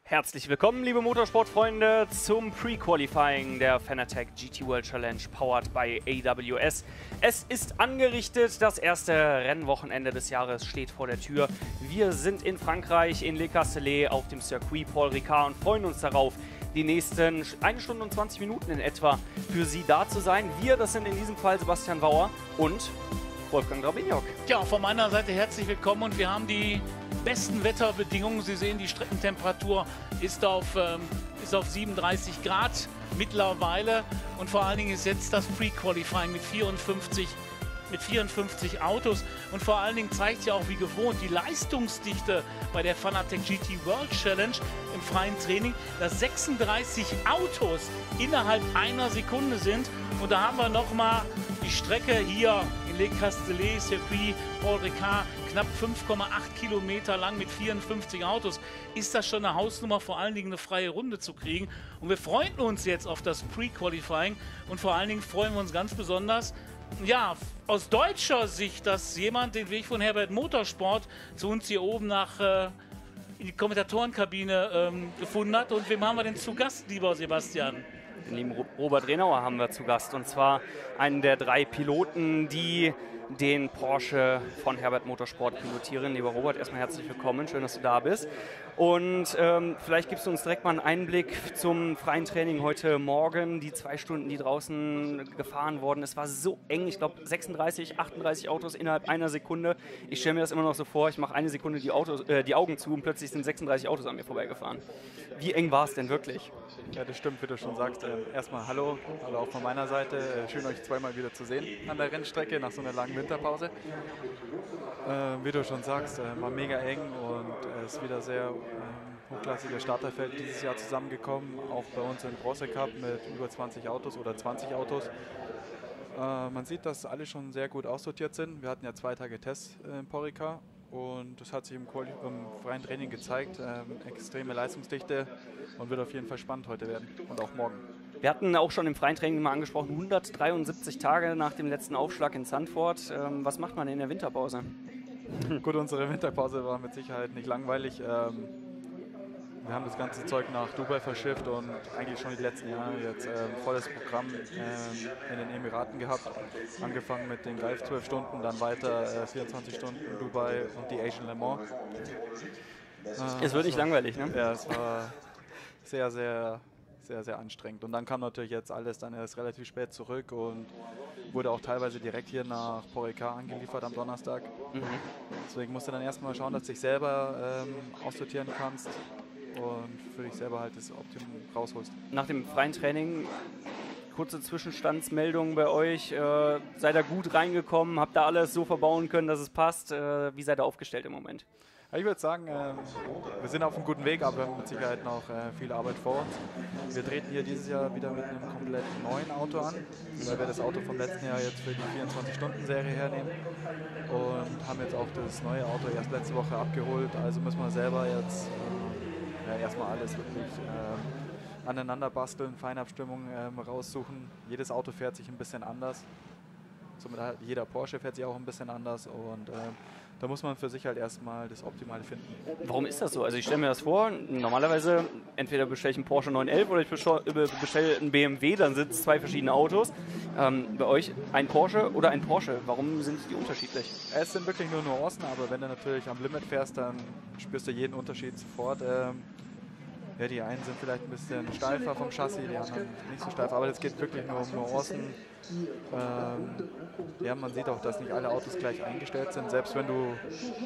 Herzlich willkommen, liebe Motorsportfreunde, zum Pre-Qualifying der Fanatec GT World Challenge powered by AWS. Es ist angerichtet, das erste Rennwochenende des Jahres steht vor der Tür. Wir sind in Frankreich, in Le Castellet, auf dem Circuit Paul Ricard und freuen uns darauf, die nächsten 1 Stunde und 20 Minuten in etwa für Sie da zu sein. Wir, das sind in diesem Fall Sebastian Bauer und Wolfgang Grabignoc. Ja, von meiner Seite herzlich willkommen und wir haben die besten Wetterbedingungen. Sie sehen, die Streckentemperatur ist auf 37 Grad mittlerweile und vor allen Dingen ist jetzt das Pre-Qualifying mit 54 Autos und vor allen Dingen zeigt ja auch wie gewohnt die Leistungsdichte bei der Fanatec GT World Challenge im freien Training, dass 36 Autos innerhalb einer Sekunde sind und da haben wir nochmal die Strecke hier in Le Castellet, Circuit Paul Ricard, knapp 5,8 Kilometer lang mit 54 Autos. Ist das schon eine Hausnummer, vor allen Dingen eine freie Runde zu kriegen. Und wir freuen uns jetzt auf das Pre-Qualifying und vor allen Dingen freuen wir uns ganz besonders, ja, aus deutscher Sicht, dass jemand den Weg von Herbert Motorsport zu uns hier oben in die Kommentatorenkabine gefunden hat. Und wem haben wir denn zu Gast, lieber Sebastian? Den lieben Robert Renauer haben wir zu Gast, und zwar einen der 3 Piloten, die den Porsche von Herbert Motorsport pilotieren. Lieber Robert, erstmal herzlich willkommen, schön, dass du da bist. Und vielleicht gibst du uns direkt mal einen Einblick zum freien Training heute Morgen, die 2 Stunden, die draußen gefahren wurden. Es war so eng, ich glaube 36, 38 Autos innerhalb einer Sekunde. Ich stelle mir das immer noch so vor, ich mache eine Sekunde die Augen zu und plötzlich sind 36 Autos an mir vorbeigefahren. Wie eng war es denn wirklich? Ja, das stimmt, wie du schon sagst. Erstmal hallo auch von meiner Seite. Schön, euch zweimal wieder zu sehen an der Rennstrecke nach so einer langen Winterpause. Wie du schon sagst, war mega eng und es ist wieder sehr hochklassiger Starterfeld dieses Jahr zusammengekommen. Auch bei uns im Bronze Cup mit über 20 Autos oder 20 Autos. Man sieht, dass alle schon sehr gut aussortiert sind. Wir hatten ja 2 Tage Tests in Paul Ricard. Und das hat sich im freien Training gezeigt, extreme Leistungsdichte und wird auf jeden Fall spannend heute werden und auch morgen. Wir hatten auch schon im freien Training mal angesprochen, 173 Tage nach dem letzten Aufschlag in Zandvoort. Was macht man in der Winterpause? Gut, unsere Winterpause war mit Sicherheit nicht langweilig. Wir haben das ganze Zeug nach Dubai verschifft und eigentlich schon die letzten Jahre jetzt volles Programm in den Emiraten gehabt. Angefangen mit den Greif 12 Stunden, dann weiter 24 Stunden Dubai und die Asian Le Mans. Es wird nicht langweilig, ne? Ja, es war sehr anstrengend. Und dann kam natürlich jetzt alles dann erst relativ spät zurück und wurde auch teilweise direkt hier nach Paul Ricard angeliefert am Donnerstag. Deswegen musst du dann erstmal schauen, dass du dich selber aussortieren kannst und für dich selber halt das Optimum rausholst. Nach dem freien Training, kurze Zwischenstandsmeldung bei euch. Seid ihr gut reingekommen? Habt ihr alles so verbauen können, dass es passt? Wie seid ihr aufgestellt im Moment? Ja, ich würde sagen, wir sind auf einem guten Weg, aber wir haben mit Sicherheit noch viel Arbeit vor uns. Wir treten hier dieses Jahr wieder mit einem komplett neuen Auto an, weil wir das Auto vom letzten Jahr jetzt für die 24-Stunden-Serie hernehmen und haben jetzt auch das neue Auto erst letzte Woche abgeholt. Also müssen wir selber jetzt erstmal alles wirklich aneinander basteln, Feinabstimmung raussuchen. Jedes Auto fährt sich ein bisschen anders. Somit halt jeder Porsche fährt sich auch ein bisschen anders und da muss man für sich halt erstmal das Optimale finden. Warum ist das so? Also ich stelle mir das vor, normalerweise entweder bestelle ich einen Porsche 911 oder ich bestelle einen BMW, dann sind es 2 verschiedene Autos. Bei euch ein Porsche oder ein Porsche, warum sind die unterschiedlich? Es sind wirklich nur Nuancen, aber wenn du natürlich am Limit fährst, dann spürst du jeden Unterschied sofort. Ja, die einen sind vielleicht ein bisschen steifer vom Chassis, die anderen nicht so steif, aber es geht wirklich nur um Nuancen. Ja, man sieht auch, dass nicht alle Autos gleich eingestellt sind. Selbst wenn du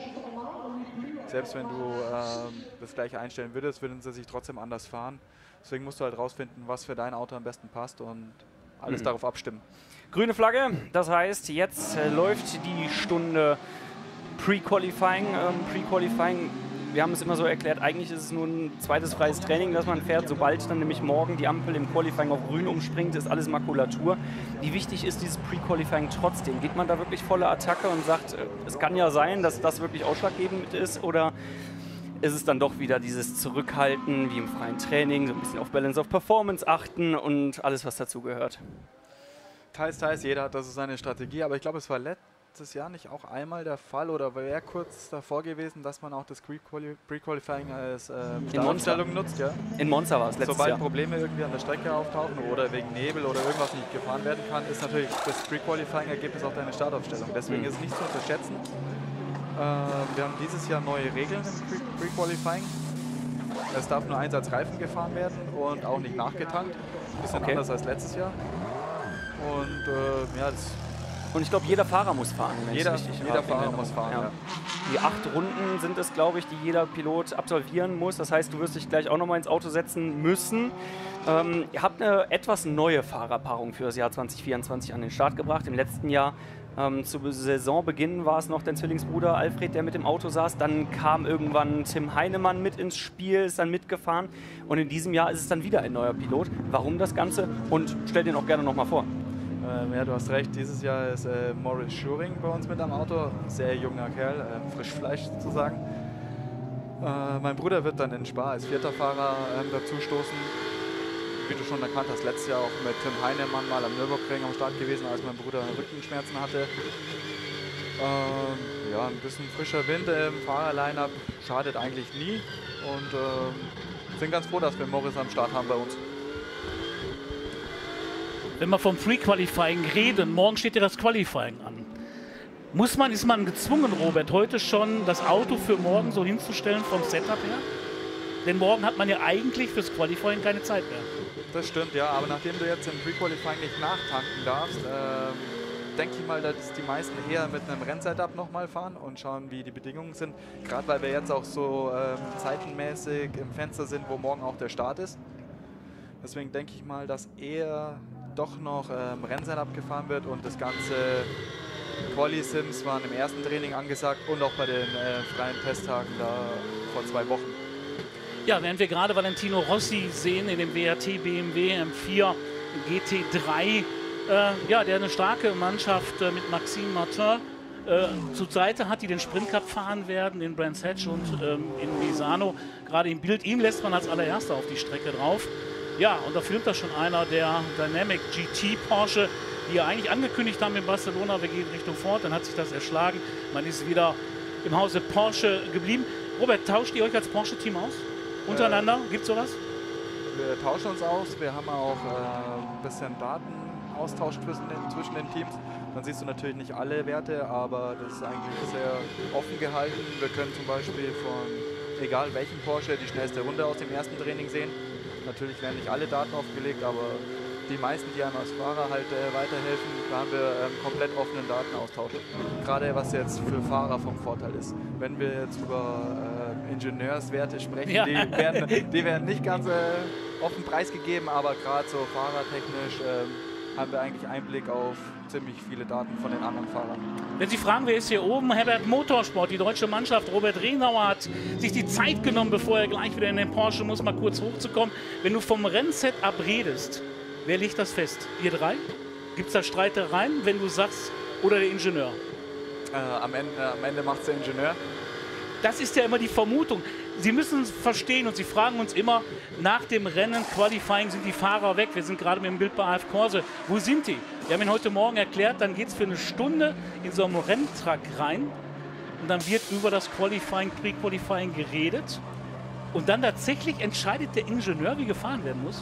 das gleiche einstellen würdest, würden sie sich trotzdem anders fahren. Deswegen musst du halt rausfinden, was für dein Auto am besten passt und alles darauf abstimmen. Grüne Flagge, das heißt, jetzt läuft die Stunde Pre-Qualifying. Wir haben es immer so erklärt, eigentlich ist es nur ein zweites freies Training, das man fährt. Sobald dann nämlich morgen die Ampel im Qualifying auf grün umspringt, ist alles Makulatur. Wie wichtig ist dieses Pre-Qualifying trotzdem? Geht man da wirklich volle Attacke und sagt, es kann ja sein, dass das wirklich ausschlaggebend ist? Oder ist es dann doch wieder dieses Zurückhalten wie im freien Training, so ein bisschen auf Balance of Performance achten und alles, was dazugehört? Teils, jeder hat das so seine Strategie, aber ich glaube, es war letztes Jahr nicht auch einmal der Fall oder wäre kurz davor gewesen, dass man auch das Pre-Qualifying als Startaufstellung nutzt? Ja? In Monza war es letztes Sobald Jahr. Probleme irgendwie an der Strecke auftauchen oder wegen Nebel oder irgendwas nicht gefahren werden kann, ist natürlich das Pre-Qualifying-Ergebnis auch deine Startaufstellung. Deswegen ist es nicht zu unterschätzen. Wir haben dieses Jahr neue Regeln im Pre-Qualifying. Es darf nur Einsatzreifen gefahren werden und auch nicht nachgetankt. Ein bisschen anders als letztes Jahr. Und ja, und ich glaube, jeder Fahrer muss fahren. Jeder Fahrer muss fahren, ja. Die 8 Runden sind es, glaube ich, die jeder Pilot absolvieren muss. Das heißt, du wirst dich gleich auch nochmal ins Auto setzen müssen. Ihr habt eine etwas neue Fahrerpaarung für das Jahr 2024 an den Start gebracht. Im letzten Jahr zu Saisonbeginn war es noch dein Zwillingsbruder Alfred, der mit dem Auto saß. Dann kam irgendwann Tim Heinemann mit ins Spiel, ist dann mitgefahren. Und in diesem Jahr ist es dann wieder ein neuer Pilot. Warum das Ganze? Und stell dir auch gerne nochmal vor. Ja, du hast recht. Dieses Jahr ist Maurice Schuring bei uns mit am Auto. Sehr junger Kerl, Frischfleisch sozusagen. Mein Bruder wird dann in Spa als 4. Fahrer dazu stoßen. Wie du schon erkannt hast, letztes Jahr auch mit Tim Heinemann mal am Nürburgring am Start gewesen, als mein Bruder Rückenschmerzen hatte. Ja, ein bisschen frischer Wind im Fahrerline-Up schadet eigentlich nie. Und sind ganz froh, dass wir Maurice am Start haben bei uns. Wenn wir vom Pre-Qualifying reden, morgen steht ja das Qualifying an. Ist man gezwungen, Robert, heute schon das Auto für morgen so hinzustellen vom Setup her? Denn morgen hat man ja eigentlich fürs Qualifying keine Zeit mehr. Das stimmt, ja, aber nachdem du jetzt im Pre-Qualifying nicht nachtanken darfst, denke ich mal, dass die meisten eher mit einem Rennsetup nochmal fahren und schauen, wie die Bedingungen sind. Gerade weil wir jetzt auch so zeitenmäßig im Fenster sind, wo morgen auch der Start ist. Deswegen denke ich mal, dass eher doch noch Rennsetup gefahren wird und das ganze Quali-Sims waren im ersten Training angesagt und auch bei den freien Testtagen da vor 2 Wochen. Ja, während wir gerade Valentino Rossi sehen in dem WRT BMW M4 GT3, ja, der eine starke Mannschaft mit Maxime Martin zur Seite hat, die den Sprint Cup fahren werden in Brands Hatch und in Misano. Gerade im Bild, ihm lässt man als allererster auf die Strecke drauf. Ja, und da filmt das schon einer der Dynamic GT Porsche, die ja eigentlich angekündigt haben in Barcelona, wir gehen Richtung Ford, dann hat sich das erschlagen. Man ist wieder im Hause Porsche geblieben. Robert, tauscht ihr euch als Porsche-Team aus? Untereinander? Gibt es sowas? Wir tauschen uns aus. Wir haben auch ein bisschen Datenaustausch zwischen den Teams. Dann siehst du natürlich nicht alle Werte, aber das ist eigentlich sehr offen gehalten. Wir können zum Beispiel von egal welchem Porsche die schnellste Runde aus dem ersten Training sehen. Natürlich werden nicht alle Daten aufgelegt, aber die meisten, die einem als Fahrer halt weiterhelfen, da haben wir komplett offenen Datenaustausch. Gerade was jetzt für Fahrer vom Vorteil ist. Wenn wir jetzt über Ingenieurswerte sprechen, ja, die werden nicht ganz offen preisgegeben, aber gerade so fahrertechnisch haben wir eigentlich Einblick auf ziemlich viele Daten von den anderen Fahrern. Wenn Sie fragen, wer ist hier oben? Herbert Motorsport, die deutsche Mannschaft. Robert Renauer hat sich die Zeit genommen, bevor er gleich wieder in den Porsche muss, mal kurz hochzukommen. Wenn du vom Rennsetup redest, wer legt das fest? Ihr drei? Gibt es da Streitereien, wenn du sagst, oder der Ingenieur? Am Ende macht es der Ingenieur. Das ist ja immer die Vermutung. Sie müssen es verstehen und Sie fragen uns immer, nach dem Rennen, Qualifying, sind die Fahrer weg. Wir sind gerade mit dem Bild bei AF Corse. Wo sind die? Wir haben Ihnen heute Morgen erklärt, dann geht es für eine Stunde in so einem Renntrack rein und dann wird über das Qualifying, Pre-Qualifying geredet und dann tatsächlich entscheidet der Ingenieur, wie gefahren werden muss.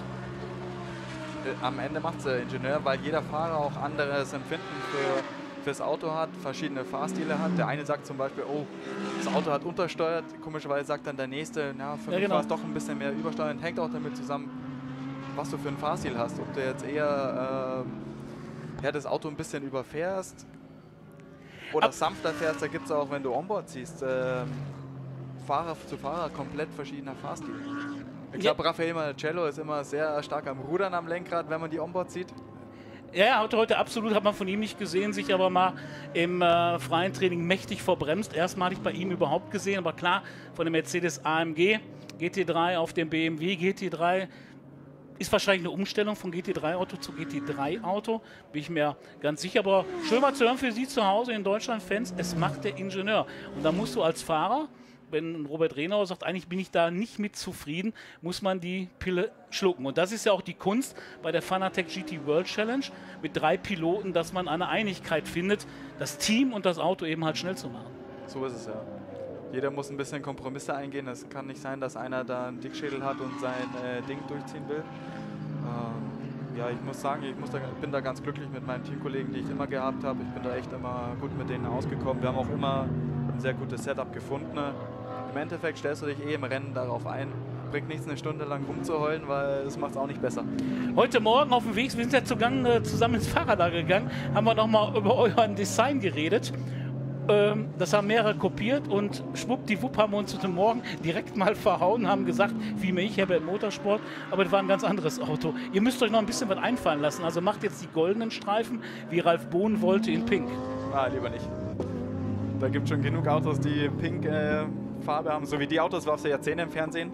Am Ende macht es der Ingenieur, weil jeder Fahrer auch anderes Empfinden fürs Auto hat, verschiedene Fahrstile hat. Der eine sagt zum Beispiel, oh, das Auto hat untersteuert. Komischerweise sagt dann der nächste, ja, für mich war es doch ein bisschen mehr übersteuern. Hängt auch damit zusammen, was du für einen Fahrstil hast. Ob du jetzt eher das Auto ein bisschen überfährst oder sanfter fährst. Da gibt es auch, wenn du Onboard siehst, Fahrer zu Fahrer komplett verschiedener Fahrstil. Ich glaube, Raffaele Marcello ist immer sehr stark am Rudern am Lenkrad, wenn man die Onboard sieht. Ja, er hat heute absolut, hat man von ihm nicht gesehen, sich aber mal im freien Training mächtig verbremst. Erstmalig bei ihm überhaupt gesehen, aber klar, von dem Mercedes AMG GT3 auf dem BMW GT3 ist wahrscheinlich eine Umstellung von GT3-Auto zu GT3-Auto, bin ich mir ganz sicher. Aber schön mal zu hören für Sie zu Hause in Deutschland, Fans, es macht der Ingenieur. Und da musst du als Fahrer wenn Robert Renauer sagt, eigentlich bin ich da nicht mit zufrieden, muss man die Pille schlucken. Und das ist ja auch die Kunst bei der Fanatec GT World Challenge mit 3 Piloten, dass man eine Einigkeit findet, das Team und das Auto eben halt schnell zu machen. So ist es ja. Jeder muss ein bisschen Kompromisse eingehen. Es kann nicht sein, dass einer da einen Dickschädel hat und sein Ding durchziehen will. Ja, ich muss sagen, ich bin da ganz glücklich mit meinen Teamkollegen, die ich immer gehabt habe. Ich bin da echt immer gut mit denen ausgekommen. Wir haben auch immer ein sehr gutes Setup gefunden. Im Endeffekt stellst du dich im Rennen darauf ein. Bringt nichts, eine Stunde lang rumzuheulen, weil das macht es auch nicht besser. Heute Morgen auf dem Weg, wir sind ja zusammen ins Fahrradlager gegangen, haben wir nochmal über euren Design geredet. Das haben mehrere kopiert und schwuppdiwupp haben wir uns heute Morgen direkt mal verhauen, haben gesagt, wie mir ich, Herbert Motorsport, aber das war ein ganz anderes Auto. Ihr müsst euch noch ein bisschen was einfallen lassen, also macht jetzt die goldenen Streifen, wie Ralf Bohn wollte, in Pink. Ah, lieber nicht. Da gibt es schon genug Autos, die Pink Farbe haben, so wie die Autos warst du Jahrzehnte im Fernsehen.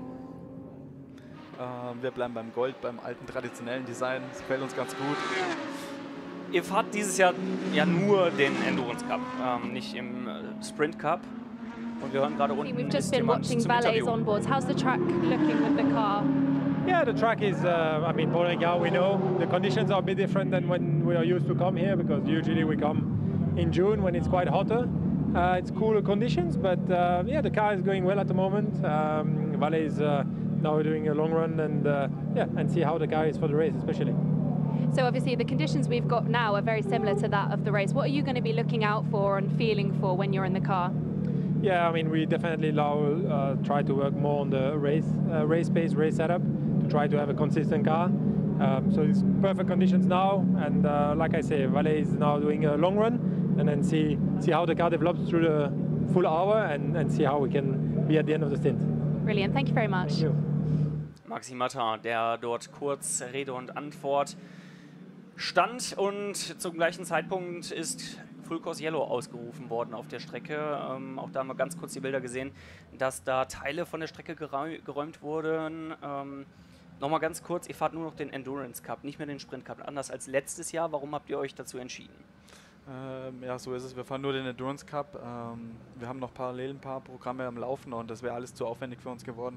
Wir bleiben beim Gold, beim alten traditionellen Design, das gefällt uns ganz gut. Ihr fahrt dieses Jahr ja nur den Endurance Cup, nicht im Sprint Cup. Und wir hören gerade unten. We've just been watching Valets onboards. How's the track looking with the car? Yeah, the track is, I mean, Portugal, we know the conditions are a bit different than when we are used to come here, because usually we come in June when it's quite hotter. It's cooler conditions, but yeah, the car is going well at the moment. Valet is now doing a long run, and yeah, and see how the car is for the race, especially. So obviously the conditions we've got now are very similar to that of the race. What are you going to be looking out for and feeling for when you're in the car? Yeah, I mean, we definitely now try to work more on the race pace, race setup, to try to have a consistent car. So it's perfect conditions now, and like I say, Valet is now doing a long run, and then see how the car develops through the full hour, and see how we can be at the end of the stint. Brilliant, thank you very much. Thank you. Maxime Martin, der dort kurz Rede und Antwort stand, und zum gleichen Zeitpunkt ist Full Course Yellow ausgerufen worden auf der Strecke. Auch da haben wir ganz kurz die Bilder gesehen, dass da Teile von der Strecke geräumt wurden. Nochmal ganz kurz, ihr fahrt nur noch den Endurance Cup, nicht mehr den Sprint Cup, anders als letztes Jahr. Warum habt ihr euch dazu entschieden? Ja, so ist es. Wir fahren nur den Endurance Cup. Wir haben noch parallel ein paar Programme am Laufen und das wäre alles zu aufwendig für uns geworden.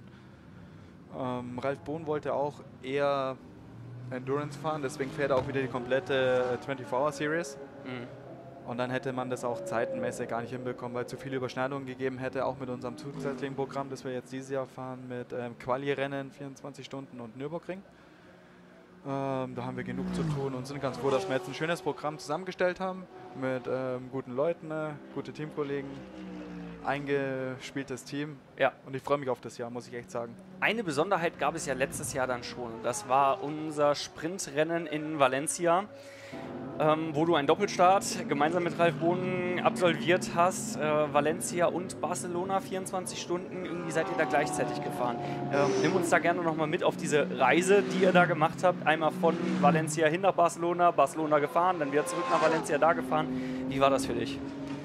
Ralf Bohn wollte auch eher Endurance fahren, deswegen fährt er auch wieder die komplette 24-Hour-Series. Und dann hätte man das auch zeitenmäßig gar nicht hinbekommen, weil es zu viele Überschneidungen gegeben hätte, auch mit unserem zusätzlichen Programm, das wir jetzt dieses Jahr fahren, mit Quali-Rennen, 24 Stunden und Nürburgring. Da haben wir genug zu tun und sind ganz froh, dass wir jetzt ein schönes Programm zusammengestellt haben, mit guten Leuten, gute Teamkollegen, eingespieltes Team. Ja. Und ich freue mich auf das Jahr, muss ich echt sagen. Eine Besonderheit gab es ja letztes Jahr dann schon. Das war unser Sprintrennen in Valencia, wo du einen Doppelstart gemeinsam mit Ralf Bohn absolviert hast. Valencia und Barcelona, 24 Stunden, irgendwie seid ihr da gleichzeitig gefahren. Nimm uns da gerne nochmal mit auf diese Reise, die ihr da gemacht habt. Einmal von Valencia hin nach Barcelona, Barcelona gefahren, dann wieder zurück nach Valencia, da gefahren. Wie war das für dich?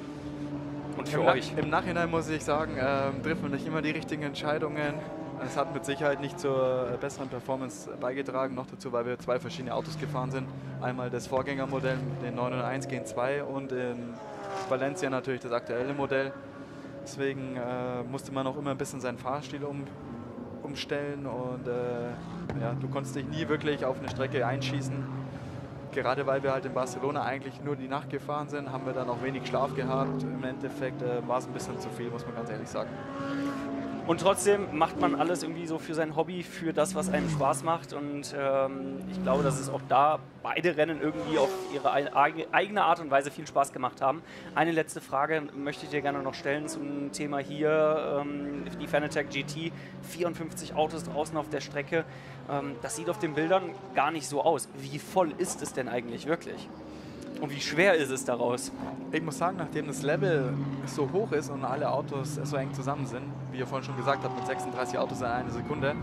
Und für euch? Im Nachhinein muss ich sagen, trifft man nicht immer die richtigen Entscheidungen. Es hat mit Sicherheit nicht zur besseren Performance beigetragen, noch dazu, weil wir 2 verschiedene Autos gefahren sind. Einmal das Vorgängermodell, den 901 Gen 2, und in Valencia natürlich das aktuelle Modell. Deswegen musste man auch immer ein bisschen seinen Fahrstil umstellen, und ja, du konntest dich nie wirklich auf eine Strecke einschießen. Gerade weil wir halt in Barcelona eigentlich nur die Nacht gefahren sind, haben wir dann auch wenig Schlaf gehabt. Im Endeffekt war es ein bisschen zu viel, muss man ganz ehrlich sagen. Und trotzdem macht man alles irgendwie so für sein Hobby, für das, was einem Spaß macht. Und ich glaube, dass es auch da beide Rennen irgendwie auf ihre eigene Art und Weise viel Spaß gemacht haben. Eine letzte Frage möchte ich dir gerne noch stellen zum Thema hier, die Fanatec GT, 54 Autos draußen auf der Strecke. Das sieht auf den Bildern gar nicht so aus. Wie voll ist es denn eigentlich wirklich? Und wie schwer ist es daraus? Ich muss sagen, nachdem das Level so hoch ist und alle Autos so eng zusammen sind, wie ihr vorhin schon gesagt habt, mit 36 Autos in einer Sekunde,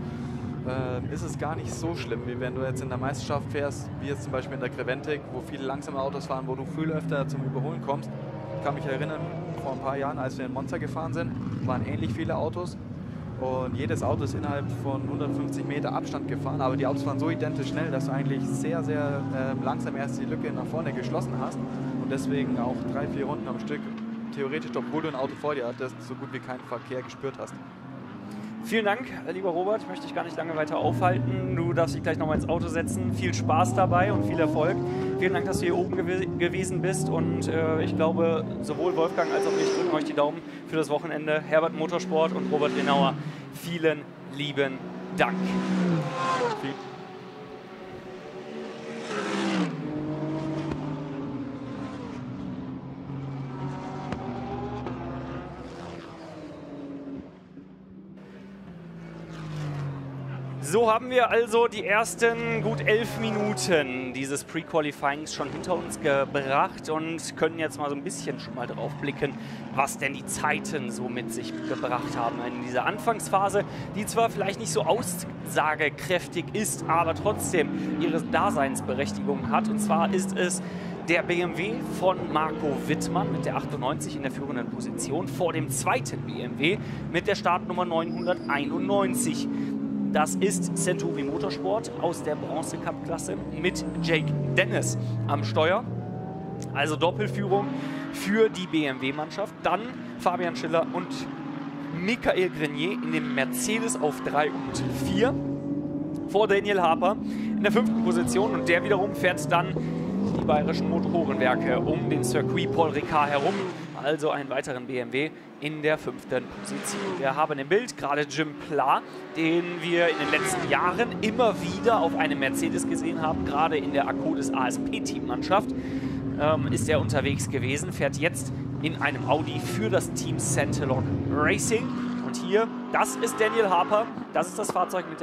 ist es gar nicht so schlimm, wie wenn du jetzt in der Meisterschaft fährst, wie jetzt zum Beispiel in der Creventic, wo viele langsame Autos fahren, wo du viel öfter zum Überholen kommst. Ich kann mich erinnern, vor ein paar Jahren, als wir in Monza gefahren sind, waren ähnlich viele Autos. Und jedes Auto ist innerhalb von 150 Meter Abstand gefahren, aber die Autos waren so identisch schnell, dass du eigentlich sehr, sehr langsam erst die Lücke nach vorne geschlossen hast und deswegen auch 3-4 Runden am Stück theoretisch, obwohl du ein Auto vor dir hattest, so gut wie keinen Verkehr gespürt hast. Vielen Dank, lieber Robert. Ich möchte dich gar nicht lange weiter aufhalten. Du darfst dich gleich nochmal ins Auto setzen. Viel Spaß dabei und viel Erfolg. Vielen Dank, dass du hier oben gewesen bist. Und ich glaube, sowohl Wolfgang als auch ich drücken euch die Daumen für das Wochenende. Herbert Motorsport und Robert Renauer, vielen lieben Dank. So haben wir also die ersten gut 11 Minuten dieses Pre-Qualifyings schon hinter uns gebracht und können jetzt mal so ein bisschen schon mal drauf blicken, was denn die Zeiten so mit sich gebracht haben in dieser Anfangsphase, die zwar vielleicht nicht so aussagekräftig ist, aber trotzdem ihre Daseinsberechtigung hat. Und zwar ist es der BMW von Marco Wittmann mit der 98 in der führenden Position vor dem zweiten BMW mit der Startnummer 991. Das ist Centuri Motorsport aus der Bronze-Cup-Klasse mit Jake Dennis am Steuer. Also Doppelführung für die BMW-Mannschaft. Dann Fabian Schiller und Michael Grenier in dem Mercedes auf 3 und 4 vor Daniel Harper in der 5. Position. Und der wiederum fährt dann die Bayerischen Motorenwerke um den Circuit Paul Ricard herum. Also einen weiteren BMW in der 5. Position. Wir haben im Bild gerade Jim Pla, den wir in den letzten Jahren immer wieder auf einem Mercedes gesehen haben. Gerade in der Akkodis ASP-Teammannschaft ist er unterwegs gewesen, fährt jetzt in einem Audi für das Team Centelog Racing. Und hier, das ist Daniel Harper, das ist das Fahrzeug mit der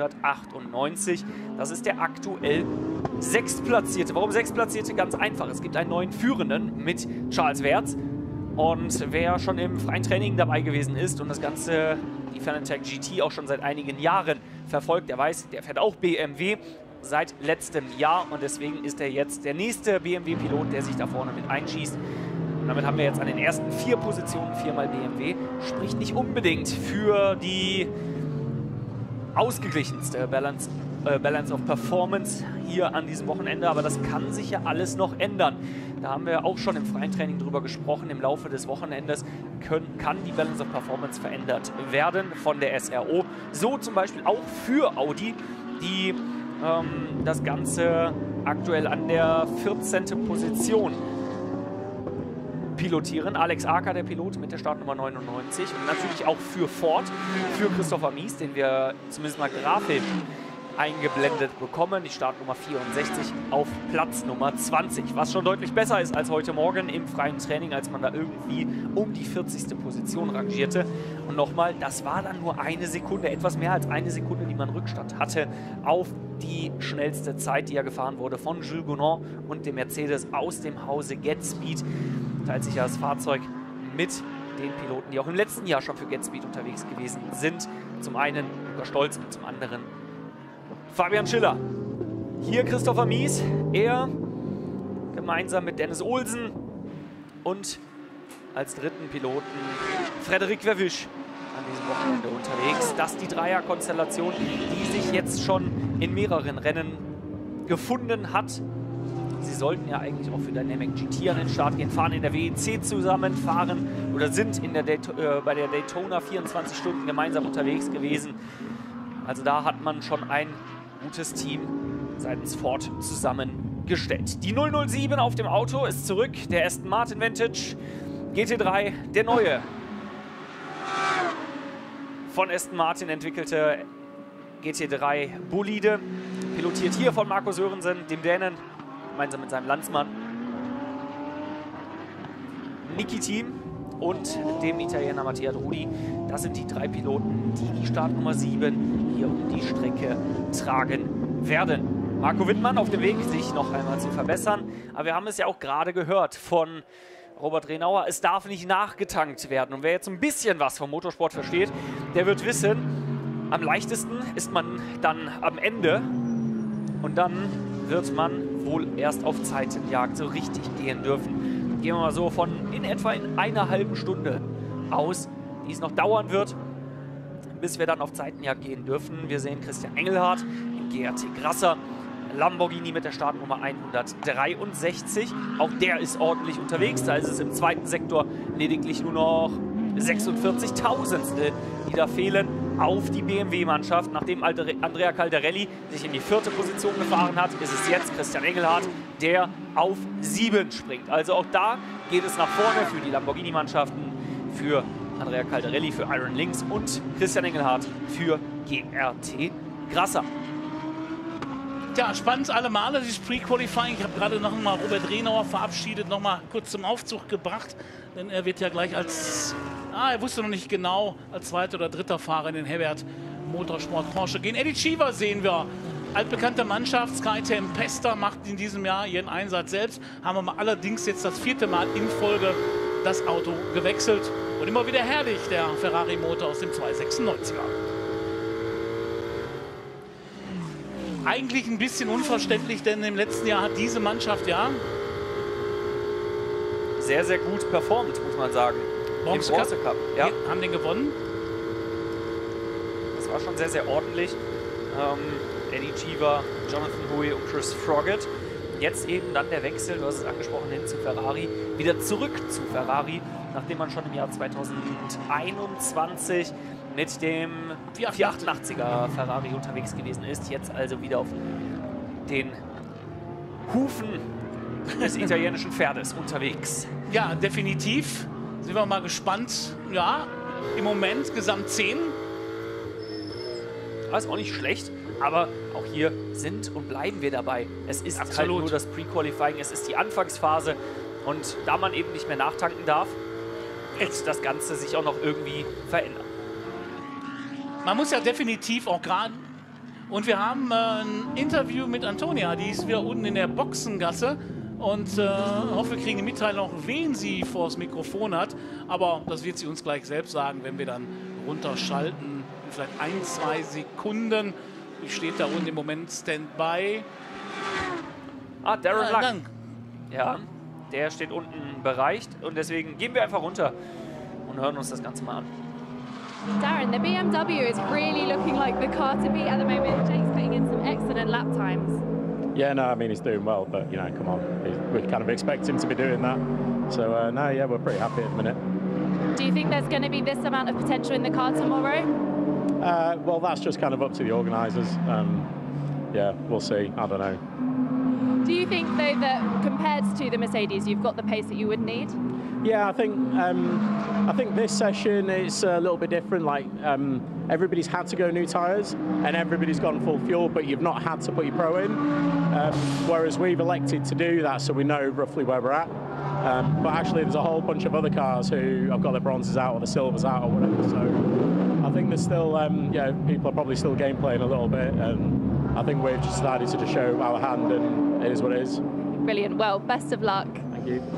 998. Das ist der aktuell Sechstplatzierte. Warum Sechstplatzierte? Ganz einfach. Es gibt einen neuen Führenden mit Charles Wertz. Und wer schon im freien Training dabei gewesen ist und das Ganze, die Fanatec GT, auch schon seit einigen Jahren verfolgt, der weiß, der fährt auch BMW seit letztem Jahr. Und deswegen ist er jetzt der nächste BMW-Pilot, der sich da vorne mit einschießt. Und damit haben wir jetzt an den ersten 4 Positionen 4-mal BMW. Spricht nicht unbedingt für die ausgeglichenste Balance of Performance hier an diesem Wochenende, aber das kann sich ja alles noch ändern. Da haben wir auch schon im freien Training drüber gesprochen. Im Laufe des Wochenendes kann die Balance of Performance verändert werden von der SRO. So zum Beispiel auch für Audi, die das Ganze aktuell an der 14. Position pilotieren. Alex Acker, der Pilot mit der Startnummer 99. Und natürlich auch für Ford, für Christopher Mies, den wir zumindest mal grafisch eingeblendet bekommen. Die Startnummer 64 auf Platz Nummer 20. Was schon deutlich besser ist als heute Morgen im freien Training, als man da irgendwie um die 40. Position rangierte. Und nochmal, das war dann nur eine Sekunde, etwas mehr als eine Sekunde, die man Rückstand hatte auf die schnellste Zeit, die ja gefahren wurde von Jules Gounon und dem Mercedes aus dem Hause GetSpeed. Teilt sich ja das Fahrzeug mit den Piloten, die auch im letzten Jahr schon für GetSpeed unterwegs gewesen sind. Zum einen Lukas Stolz und zum anderen Fabian Schiller. Hier Christopher Mies, er gemeinsam mit Dennis Olsen und als dritten Piloten Frederik Verwisch an diesem Wochenende unterwegs. Das ist die Dreierkonstellation, die sich jetzt schon in mehreren Rennen gefunden hat. Sie sollten ja eigentlich auch für Dynamic GT an den Start gehen, fahren in der WEC zusammen, fahren oder sind in der bei der Daytona 24 Stunden gemeinsam unterwegs gewesen. Also da hat man schon ein gutes Team seitens Ford zusammengestellt. Die 007 auf dem Auto ist zurück, der Aston Martin Vantage GT3, der neue von Aston Martin entwickelte GT3 Bolide, pilotiert hier von Marco Sörensen, dem Dänen, gemeinsam mit seinem Landsmann Niki Thiem und dem Italiener Mattia Drudi. Das sind die 3 Piloten, die die Startnummer 7 hier um die Strecke tragen werden. Marco Wittmann auf dem Weg, sich noch einmal zu verbessern. Aber wir haben es ja auch gerade gehört von Robert Renauer, es darf nicht nachgetankt werden. Und wer jetzt ein bisschen was vom Motorsport versteht, der wird wissen, am leichtesten ist man dann am Ende und dann wird man wohl erst auf Zeitenjagd so richtig gehen dürfen. Gehen wir mal so von in etwa in einer halben Stunde aus, die es noch dauern wird, bis wir dann auf Zeitenjagd gehen dürfen. Wir sehen Christian Engelhardt in GRT Grasser Lamborghini mit der Startnummer 163. Auch der ist ordentlich unterwegs. Da ist es im zweiten Sektor lediglich nur noch 46.000, die da fehlen auf die BMW-Mannschaft. Nachdem Andrea Caldarelli sich in die 4. Position gefahren hat, ist es jetzt Christian Engelhardt, der auf 7 springt. Also auch da geht es nach vorne für die Lamborghini-Mannschaften, für Andrea Caldarelli, für Iron Lynx und Christian Engelhardt für GRT Grasser. Ja, spannend alle Male, dieses Pre-Qualifying. Ich habe gerade noch mal Robert Rhenauer verabschiedet, noch mal kurz zum Aufzug gebracht. Denn er wird ja gleich als, er wusste noch nicht genau, als 2. oder 3. Fahrer in den Herbert Motorsport Porsche gehen. Eddie Cheever sehen wir. Altbekannte Mannschaft, Sky Tempesta macht in diesem Jahr ihren Einsatz selbst. Haben wir allerdings jetzt das 4. Mal in Folge das Auto gewechselt. Und immer wieder herrlich, der Ferrari-Motor aus dem 296er. Eigentlich ein bisschen unverständlich, denn im letzten Jahr hat diese Mannschaft ja sehr, sehr gut performt, muss man sagen. Bronze Cup. Ja. Haben den gewonnen. Das war schon sehr, sehr ordentlich. Eddie Cheever, Jonathan Hui und Chris Froggatt. Jetzt eben dann der Wechsel, du hast es angesprochen, hin zu Ferrari. Wieder zurück zu Ferrari, nachdem man schon im Jahr 2021 mit dem 488er Ferrari unterwegs gewesen ist. Jetzt also wieder auf den Hufen des italienischen Pferdes unterwegs. Ja, definitiv. Sind wir mal gespannt. Ja, im Moment Gesamt 10. Das ist auch nicht schlecht, aber auch hier sind und bleiben wir dabei. Es ist halt nur das Pre-Qualifying, es ist die Anfangsphase und da man eben nicht mehr nachtanken darf, wird das Ganze sich auch noch irgendwie verändern. Man muss ja definitiv auch gerade, und wir haben ein Interview mit Antonia, die ist wieder unten in der Boxengasse und hoffe, wir kriegen eine Mitteilung, wen sie vor das Mikrofon hat, aber das wird sie uns gleich selbst sagen, wenn wir dann runterschalten, vielleicht 1-2 Sekunden. Die steht da unten im Moment Standby. Darren Lang. Ja, der steht unten bereicht und deswegen gehen wir einfach runter und hören uns das Ganze mal an. Darren, the BMW is really looking like the car to beat at the moment. Jake's putting in some excellent lap times. Yeah, no, I mean, he's doing well, but, you know, come on. We kind of expect him to be doing that. So, no, yeah, we're pretty happy at the minute. Do you think there's going to be this amount of potential in the car tomorrow? Well, that's just kind of up to the organisers. Yeah, we'll see. I don't know. Do you think, though, that compared to the Mercedes, you've got the pace that you would need? Yeah, I think this session is a little bit different. Like everybody's had to go new tyres and everybody's gone full fuel, but you've not had to put your pro in. Whereas we've elected to do that, so we know roughly where we're at. But actually, there's a whole bunch of other cars who have got their bronzes out or the silvers out or whatever. So I think there's still, yeah, people are probably still game playing a little bit, and I think we've just decided to just show our hand, and it is what it is. Brilliant. Well, best of luck. Thank you.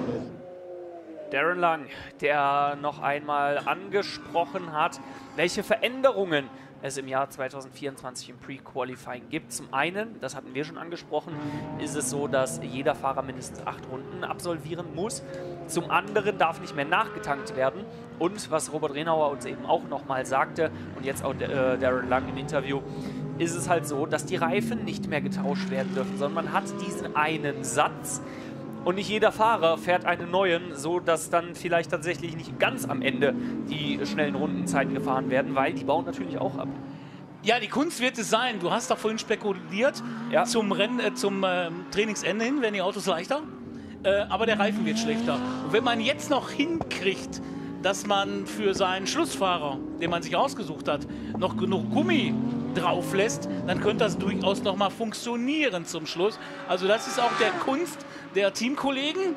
Darren Lang, der noch einmal angesprochen hat, welche Veränderungen es im Jahr 2024 im Pre-Qualifying gibt. Zum einen, das hatten wir schon angesprochen, ist es so, dass jeder Fahrer mindestens 8 Runden absolvieren muss. Zum anderen darf nicht mehr nachgetankt werden. Und was Robert Rhenauer uns eben auch nochmal sagte und jetzt auch Darren Lang im Interview, ist es halt so, dass die Reifen nicht mehr getauscht werden dürfen, sondern man hat diesen einen Satz. Und nicht jeder Fahrer fährt einen neuen, so dass dann vielleicht tatsächlich nicht ganz am Ende die schnellen Rundenzeiten gefahren werden, weil die bauen natürlich auch ab. Ja, die Kunst wird es sein. Du hast doch vorhin spekuliert, ja, zum Trainingsende hin werden die Autos leichter, aber der Reifen wird schlechter. Und wenn man jetzt noch hinkriegt, dass man für seinen Schlussfahrer, den man sich ausgesucht hat, noch genug Gummi drauf lässt, dann könnte das durchaus noch mal funktionieren zum Schluss. Also das ist auch der Kunst der Teamkollegen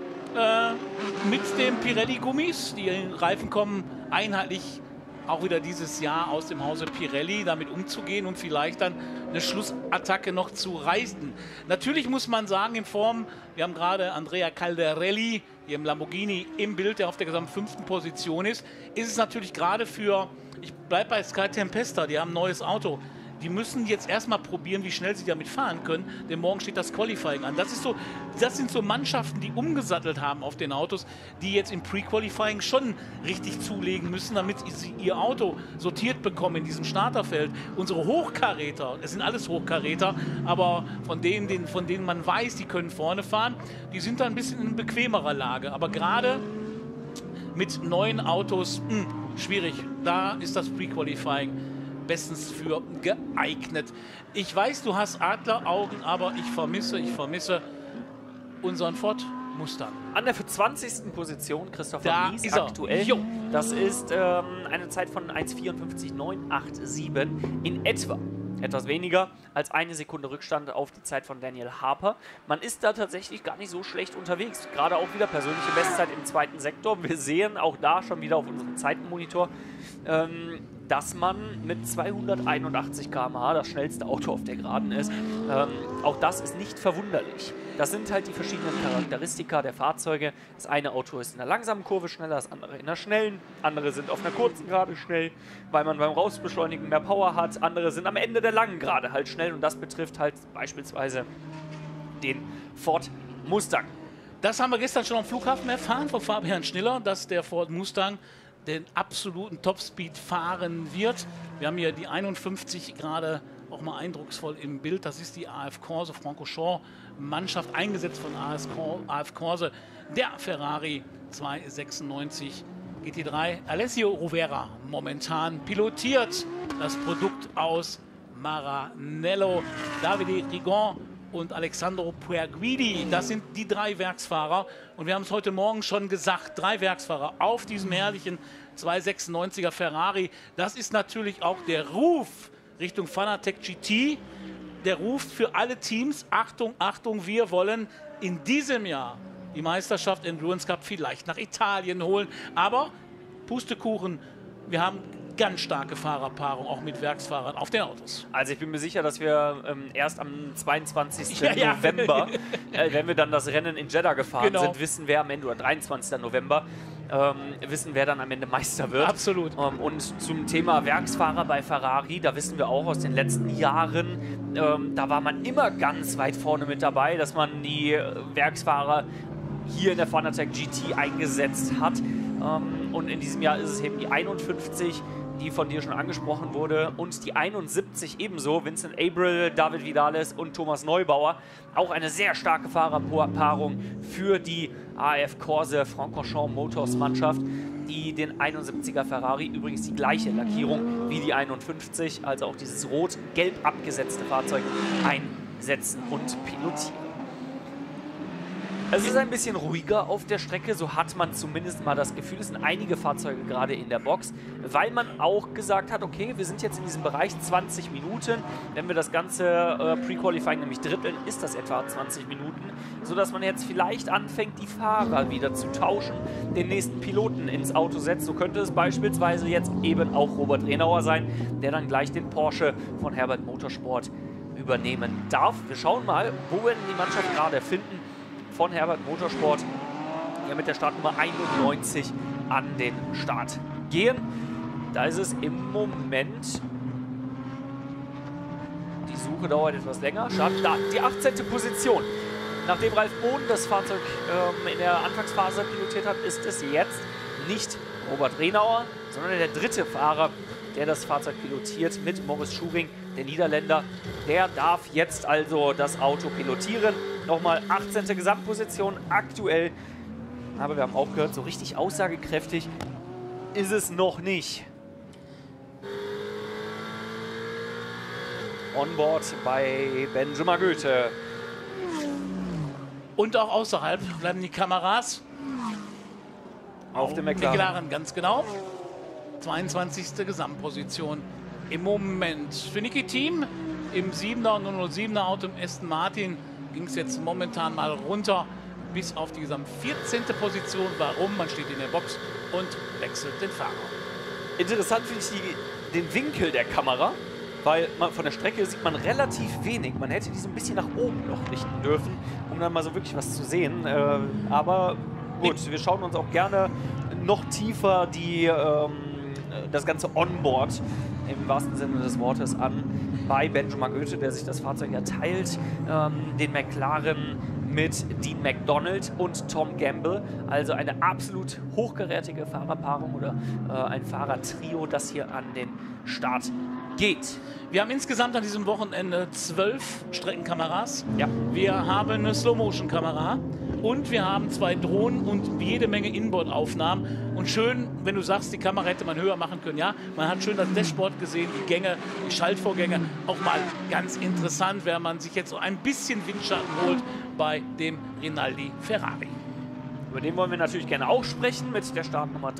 mit den Pirelli-Gummis. Die Reifen kommen einheitlich auch wieder dieses Jahr aus dem Hause Pirelli, damit umzugehen und vielleicht dann eine Schlussattacke noch zu reißen. Natürlich muss man sagen, in Form, wir haben gerade Andrea Caldarelli hier im Lamborghini im Bild, der auf der gesamten 5. Position ist es natürlich gerade für, ich bleibe bei Sky Tempesta, die haben ein neues Auto, die müssen jetzt erstmal probieren, wie schnell sie damit fahren können, denn morgen steht das Qualifying an. Das sind so Mannschaften, die umgesattelt haben auf den Autos, die jetzt im Pre-Qualifying schon richtig zulegen müssen, damit sie ihr Auto sortiert bekommen in diesem Starterfeld. Unsere Hochkaräter, es sind alles Hochkaräter, aber von denen man weiß, die können vorne fahren, die sind da ein bisschen in bequemerer Lage. Aber gerade mit neuen Autos, schwierig. Da ist das Pre-Qualifying bestens für geeignet. Ich weiß, du hast Adleraugen, aber ich vermisse unseren Ford Mustang. An der 20. Position Christopher Da Mies ist er. aktuell. Jo. Das ist eine Zeit von 1,54,987 in etwa. Etwas weniger als eine Sekunde Rückstand auf die Zeit von Daniel Harper. Man ist da tatsächlich gar nicht so schlecht unterwegs. Gerade auch wieder persönliche Bestzeit im zweiten Sektor. Wir sehen auch da schon wieder auf unserem Zeitenmonitor, dass man mit 281 km/h das schnellste Auto auf der Geraden ist. Auch das ist nicht verwunderlich. Das sind halt die verschiedenen Charakteristika der Fahrzeuge. Das eine Auto ist in der langsamen Kurve schneller, das andere in der schnellen. Andere sind auf einer kurzen Gerade schnell, weil man beim Rausbeschleunigen mehr Power hat. Andere sind am Ende der langen Gerade halt schnell und das betrifft halt beispielsweise den Ford Mustang. Das haben wir gestern schon am Flughafen erfahren von Fabian Schniller, dass der Ford Mustang den absoluten Topspeed fahren wird. Wir haben hier die 51 gerade auch mal eindrucksvoll im Bild. Das ist die AF Corse Francorchamps Mannschaft, eingesetzt von AF Corse. Der Ferrari 296 GT3. Alessio Rovera momentan pilotiert das Produkt aus Maranello. Davide Rigon und Alessandro Puerguidi, das sind die 3 Werksfahrer. Und wir haben es heute Morgen schon gesagt, 3 Werksfahrer auf diesem herrlichen 296er Ferrari. Das ist natürlich auch der Ruf Richtung Fanatec GT. Der Ruf für alle Teams, Achtung, Achtung, wir wollen in diesem Jahr die Meisterschaft Endurance Cup vielleicht nach Italien holen. Aber Pustekuchen, wir haben ganz starke Fahrerpaarung, auch mit Werksfahrern auf den Autos. Also ich bin mir sicher, dass wir erst am 22. November, wenn wir dann das Rennen in Jeddah gefahren sind, wissen, wer am Ende, oder 23. November, wissen, wer dann am Ende Meister wird. Absolut. Und zum Thema Werksfahrer bei Ferrari, da wissen wir auch aus den letzten Jahren, da war man immer ganz weit vorne mit dabei, dass man die Werksfahrer hier in der Fanatec GT eingesetzt hat. Und in diesem Jahr ist es eben die 51, die von dir schon angesprochen wurde, und die 71 ebenso. Vincent Abril, David Vidales und Thomas Neubauer. Auch eine sehr starke Fahrerpaarung für die AF Corse Francorchamps Motors Mannschaft, die den 71er Ferrari, übrigens die gleiche Lackierung wie die 51, also auch dieses rot-gelb abgesetzte Fahrzeug, einsetzen und pilotieren. Es ist ein bisschen ruhiger auf der Strecke, so hat man zumindest mal das Gefühl. Es sind einige Fahrzeuge gerade in der Box, weil man auch gesagt hat, okay, wir sind jetzt in diesem Bereich 20 Minuten. Wenn wir das ganze Pre-Qualifying nämlich dritteln, ist das etwa 20 Minuten, sodass man jetzt vielleicht anfängt, die Fahrer wieder zu tauschen, den nächsten Piloten ins Auto setzt. So könnte es beispielsweise jetzt eben auch Robert Renauer sein, der dann gleich den Porsche von Herbert Motorsport übernehmen darf. Wir schauen mal, wo wir die Mannschaft gerade finden von Herbert Motorsport, die mit der Startnummer 91 an den Start gehen. Da ist es im Moment, die Suche dauert etwas länger, Start, da, die 18. Position. Nachdem Ralf Bohn das Fahrzeug in der Anfangsphase pilotiert hat, ist es jetzt nicht Robert Renauer, sondern der dritte Fahrer, der das Fahrzeug pilotiert, mit Morris Schuring, der Niederländer. Der darf jetzt also das Auto pilotieren. Nochmal 18. Gesamtposition aktuell. Aber wir haben auch gehört, so richtig aussagekräftig ist es noch nicht. Onboard bei Benjamin Goethe. Und auch außerhalb bleiben die Kameras. Auf dem McLaren. Ganz genau. 22. Gesamtposition im Moment. Für Niki Team im 7er und 007er Auto im Aston Martin ging es jetzt momentan mal runter bis auf die 14. Position. Warum? Man steht in der Box und wechselt den Fahrer. Interessant finde ich den Winkel der Kamera, weil von der Strecke sieht man relativ wenig. Man hätte die so ein bisschen nach oben noch richten dürfen, um dann mal so wirklich was zu sehen. Aber gut, wir schauen uns auch gerne noch tiefer das ganze Onboard im wahrsten Sinne des Wortes an dabei. Benjamin Goethe, der sich das Fahrzeug erteilt, den McLaren mit Dean McDonald und Tom Gamble. Also eine absolut hochkarätige Fahrerpaarung oder ein Fahrertrio, das hier an den Start geht. Wir haben insgesamt an diesem Wochenende 12 Streckenkameras. Ja. Wir haben eine Slow-Motion-Kamera und wir haben 2 Drohnen und jede Menge Inboard-Aufnahmen. Und schön, wenn du sagst, die Kamera hätte man höher machen können. Ja, man hat schön das Dashboard gesehen, die Gänge, die Schaltvorgänge. Auch mal ganz interessant, wenn man sich jetzt so ein bisschen Windschatten holt bei dem Rinaldi Ferrari. Über den wollen wir natürlich gerne auch sprechen mit der Startnummer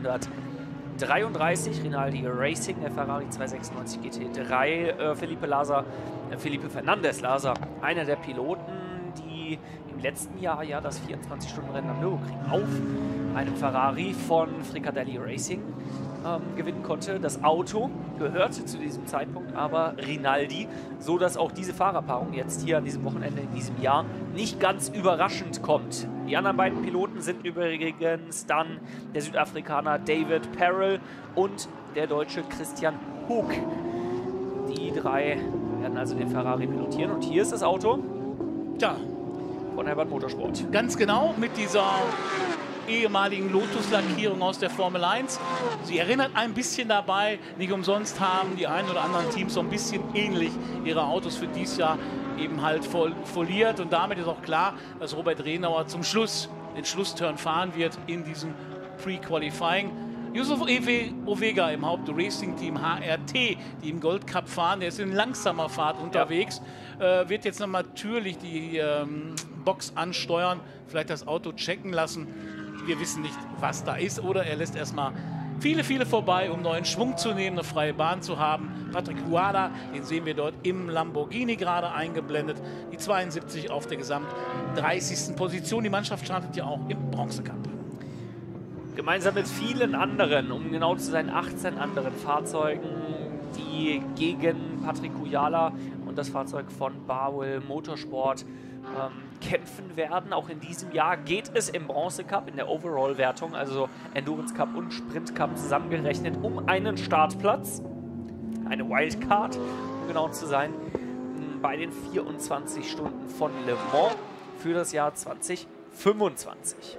333, Rinaldi Racing, der Ferrari 296 GT3. Felipe Fernandez Lasa, einer der Piloten, die im letzten Jahr ja das 24-Stunden-Rennen am Nürburgring auf einem Ferrari von Fricadelli Racing gewinnen konnte. Das Auto gehörte zu diesem Zeitpunkt aber Rinaldi, so dass auch diese Fahrerpaarung jetzt hier an diesem Wochenende in diesem Jahr nicht ganz überraschend kommt. Die anderen beiden Piloten sind übrigens dann der Südafrikaner David Perel und der Deutsche Christian Hug. Die drei werden also den Ferrari pilotieren und hier ist das Auto von Herbert Motorsport. Ganz genau, mit dieser ehemaligen Lotus-Lackierung aus der Formel 1. Sie erinnert ein bisschen dabei, nicht umsonst haben die ein oder anderen Teams so ein bisschen ähnlich ihre Autos für dieses Jahr eben halt foliert und damit ist auch klar, dass Robert Renauer zum Schluss den Schlussturn fahren wird in diesem Pre-Qualifying. Yusuf Ovega im Haupt-Racing-Team HRT, die im Gold Cup fahren, der ist in langsamer Fahrt unterwegs, wird jetzt natürlich die Box ansteuern, vielleicht das Auto checken lassen. Wir wissen nicht, was da ist, oder er lässt erstmal viele vorbei, um neuen Schwung zu nehmen, eine freie Bahn zu haben. Patrick Huada, den sehen wir dort im Lamborghini gerade eingeblendet. Die 72 auf der gesamt 30. Position. Die Mannschaft startet ja auch im Bronze Cup. Gemeinsam mit vielen anderen, um genau zu sein, 18 anderen Fahrzeugen, die gegen Patrick Kujala und das Fahrzeug von Barwell Motorsport kämpfen werden. Auch in diesem Jahr geht es im Bronze Cup, in der Overall-Wertung, also Endurance Cup und Sprint Cup zusammengerechnet, um einen Startplatz, eine Wildcard, um genau zu sein, bei den 24 Stunden von Le Mans für das Jahr 2025.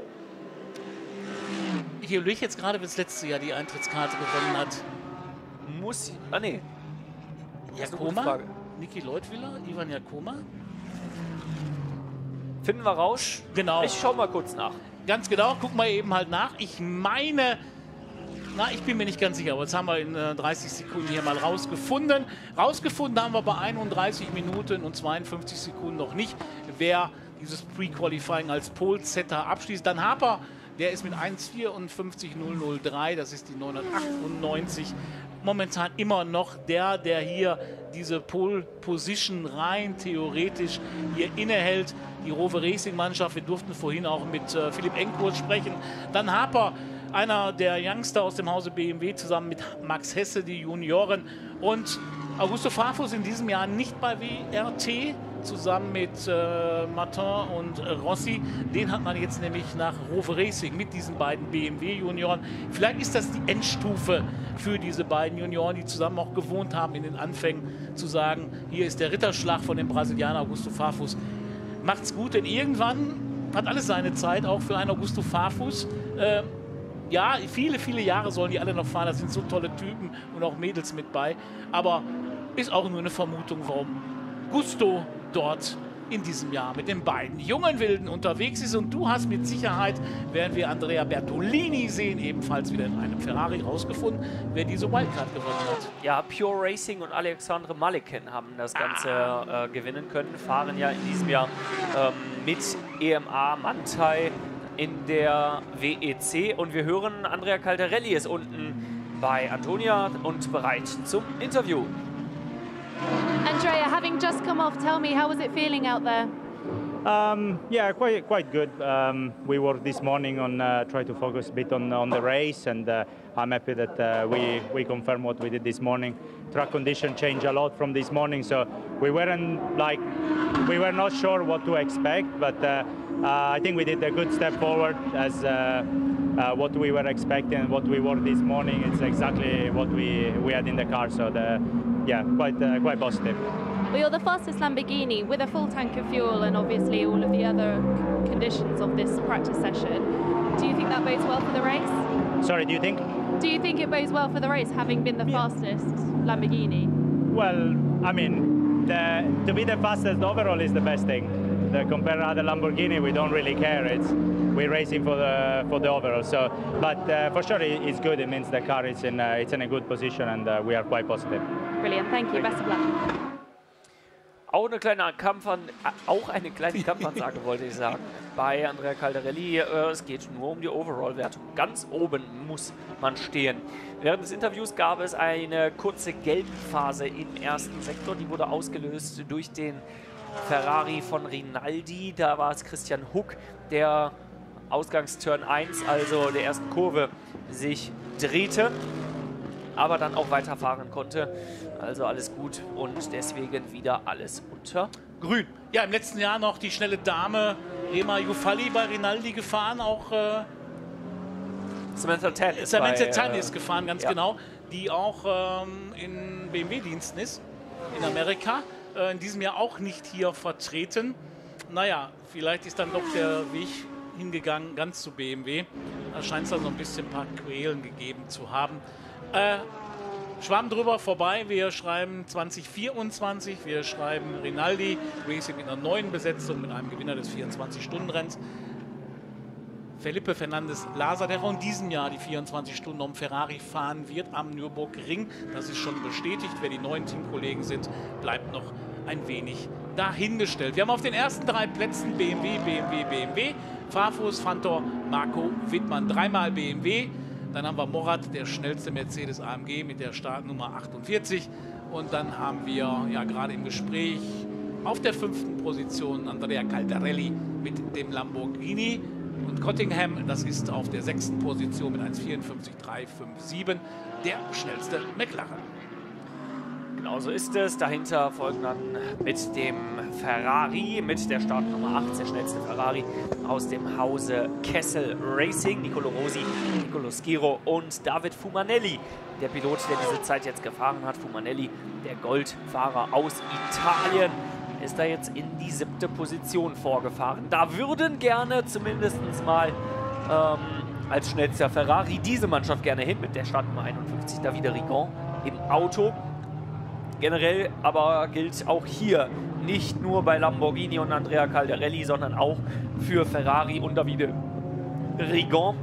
Ich überlege jetzt gerade, wer das letzte Jahr die Eintrittskarte gewonnen hat. Nee. Jakoma? Niki Leutwiller? Ivan Jakoma? Finden wir raus. Genau. Ich schaue mal kurz nach. Ganz genau, guck mal eben halt nach. Ich meine, ich bin mir nicht ganz sicher, aber jetzt haben wir in 30 Sekunden hier mal rausgefunden. Rausgefunden haben wir bei 31 Minuten und 52 Sekunden noch nicht, wer dieses Pre-Qualifying als Pole-Setter abschließt. Dann Harper, der ist mit 1,54,003, das ist die 998, momentan immer noch der hier diese Pole-Position rein theoretisch hier innehält. Die Rover Racing-Mannschaft, wir durften vorhin auch mit Philipp Enkurt sprechen. Dann Harper, einer der Youngster aus dem Hause BMW, zusammen mit Max Hesse, die Junioren. Und Augusto Farfus in diesem Jahr nicht bei WRT, zusammen mit Martin und Rossi. Den hat man jetzt nämlich nach Rover Racing mit diesen beiden BMW-Junioren. Vielleicht ist das die Endstufe für diese beiden Junioren, die zusammen auch gewohnt haben in den Anfängen, zu sagen, hier ist der Ritterschlag von dem Brasilianer Augusto Farfus. Macht's gut, denn irgendwann hat alles seine Zeit, auch für einen Augusto Farfus. Ja, viele Jahre sollen die alle noch fahren, da sind so tolle Typen und auch Mädels mit bei. Aber ist auch nur eine Vermutung, warum Gusto dort in diesem Jahr mit den beiden jungen Wilden unterwegs ist. Und du hast mit Sicherheit, während wir Andrea Bertolini sehen, ebenfalls wieder in einem Ferrari rausgefunden, wer diese Wildcard gewonnen hat. Ja, Pure Racing und Alexandre Maliken haben das Ganze gewinnen können, fahren ja in diesem Jahr mit EMA Manthey in der WEC. Und wir hören, Andrea Caldarelli ist unten bei Antonia und bereit zum Interview. Andrea, having just come off, tell me, how was it feeling out there? Yeah, quite good. We worked this morning on try to focus a bit on the race, and I'm happy that we confirmed what we did this morning. Track condition changed a lot from this morning, so we were not sure what to expect, but I think we did a good step forward as what we were expecting and what we wore this morning. It's exactly what we had in the car, so yeah, quite positive. Well, you're the fastest Lamborghini with a full tank of fuel and obviously all of the other conditions of this practice session. Do you think that bodes well for the race? Sorry, do you think? Do you think it bodes well for the race, having been the fastest Lamborghini? Well, I mean, to be the fastest overall is the best thing. Compared to other Lamborghini, we don't really care. We're racing for the overall. So, but for sure, it's good. It means the car is in a good position, and we are quite positive. Brilliant. Thank you. Best of luck. Auch eine kleine Kampfansage wollte ich sagen, bei Andrea Caldarelli. Es geht nur um die Overall-Wertung. Ganz oben muss man stehen. Während des Interviews gab es eine kurze Gelbphase im ersten Sektor. Die wurde ausgelöst durch den Ferrari von Rinaldi. Da war es Christian Huck, der Ausgangsturn 1, also der ersten Kurve, sich drehte, aber dann auch weiterfahren konnte. Also alles gut und deswegen wieder alles unter grün. Ja, im letzten Jahr noch die schnelle Dame Rema Jufalli bei Rinaldi gefahren, auch Samantha Tan ist gefahren, ganz genau, die auch in BMW-Diensten ist, in Amerika. In diesem Jahr auch nicht hier vertreten. Naja, vielleicht ist dann doch der Weg hingegangen, ganz zu BMW. Da scheint es dann so ein bisschen ein paar Quälen gegeben zu haben. Schwamm drüber vorbei. Wir schreiben 2024. Wir schreiben Rinaldi Racing mit einer neuen Besetzung, mit einem Gewinner des 24-Stunden-Renns. Felipe Fernandez Lasa, der auch in diesem Jahr die 24 Stunden um Ferrari fahren wird am Nürburgring. Das ist schon bestätigt. Wer die neuen Teamkollegen sind, bleibt noch ein wenig dahingestellt. Wir haben auf den ersten 3 Plätzen BMW, Farfus, Fantor, Marco Wittmann. 3-mal BMW. Dann haben wir Morat, der schnellste Mercedes AMG mit der Startnummer 48. Und dann haben wir ja gerade im Gespräch auf der 5. Position Andrea Caldarelli mit dem Lamborghini. Und Cottingham, das ist auf der 6. Position mit 1,54,357, der schnellste McLaren. Genau so ist es. Dahinter folgen dann mit dem Ferrari, mit der Startnummer 8, der schnellste Ferrari aus dem Hause Kessel Racing, Nicolo Rosi, Nicolo Schiro und David Fumanelli, der Pilot, der diese Zeit jetzt gefahren hat. Fumanelli, der Goldfahrer aus Italien, ist da jetzt in die 7. Position vorgefahren. Da würden gerne zumindest mal als schnellster Ferrari diese Mannschaft gerne hin, mit der Startnummer 51, Davide Rigon im Auto. Generell aber gilt auch hier nicht nur bei Lamborghini und Andrea Caldarelli, sondern auch für Ferrari und Davide Rigon.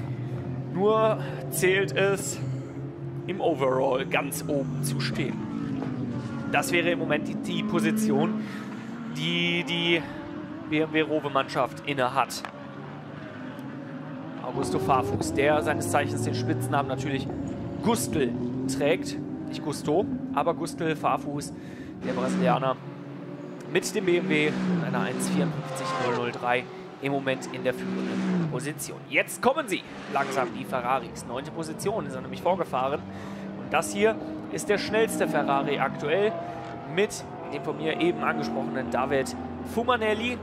Nur zählt es, im Overall ganz oben zu stehen. Das wäre im Moment die Position, die die BMW-Rowe-Mannschaft inne hat. Augusto Farfus, der seines Zeichens den Spitznamen natürlich Gustl trägt. Nicht Gusto, aber Gustl Farfus, der Brasilianer, mit dem BMW in einer 1,54,003 im Moment in der führenden Position. Jetzt kommen sie langsam, die Ferraris. 9. Position ist er nämlich vorgefahren. Und das hier ist der schnellste Ferrari aktuell mit dem von mir eben angesprochenen David Fumanelli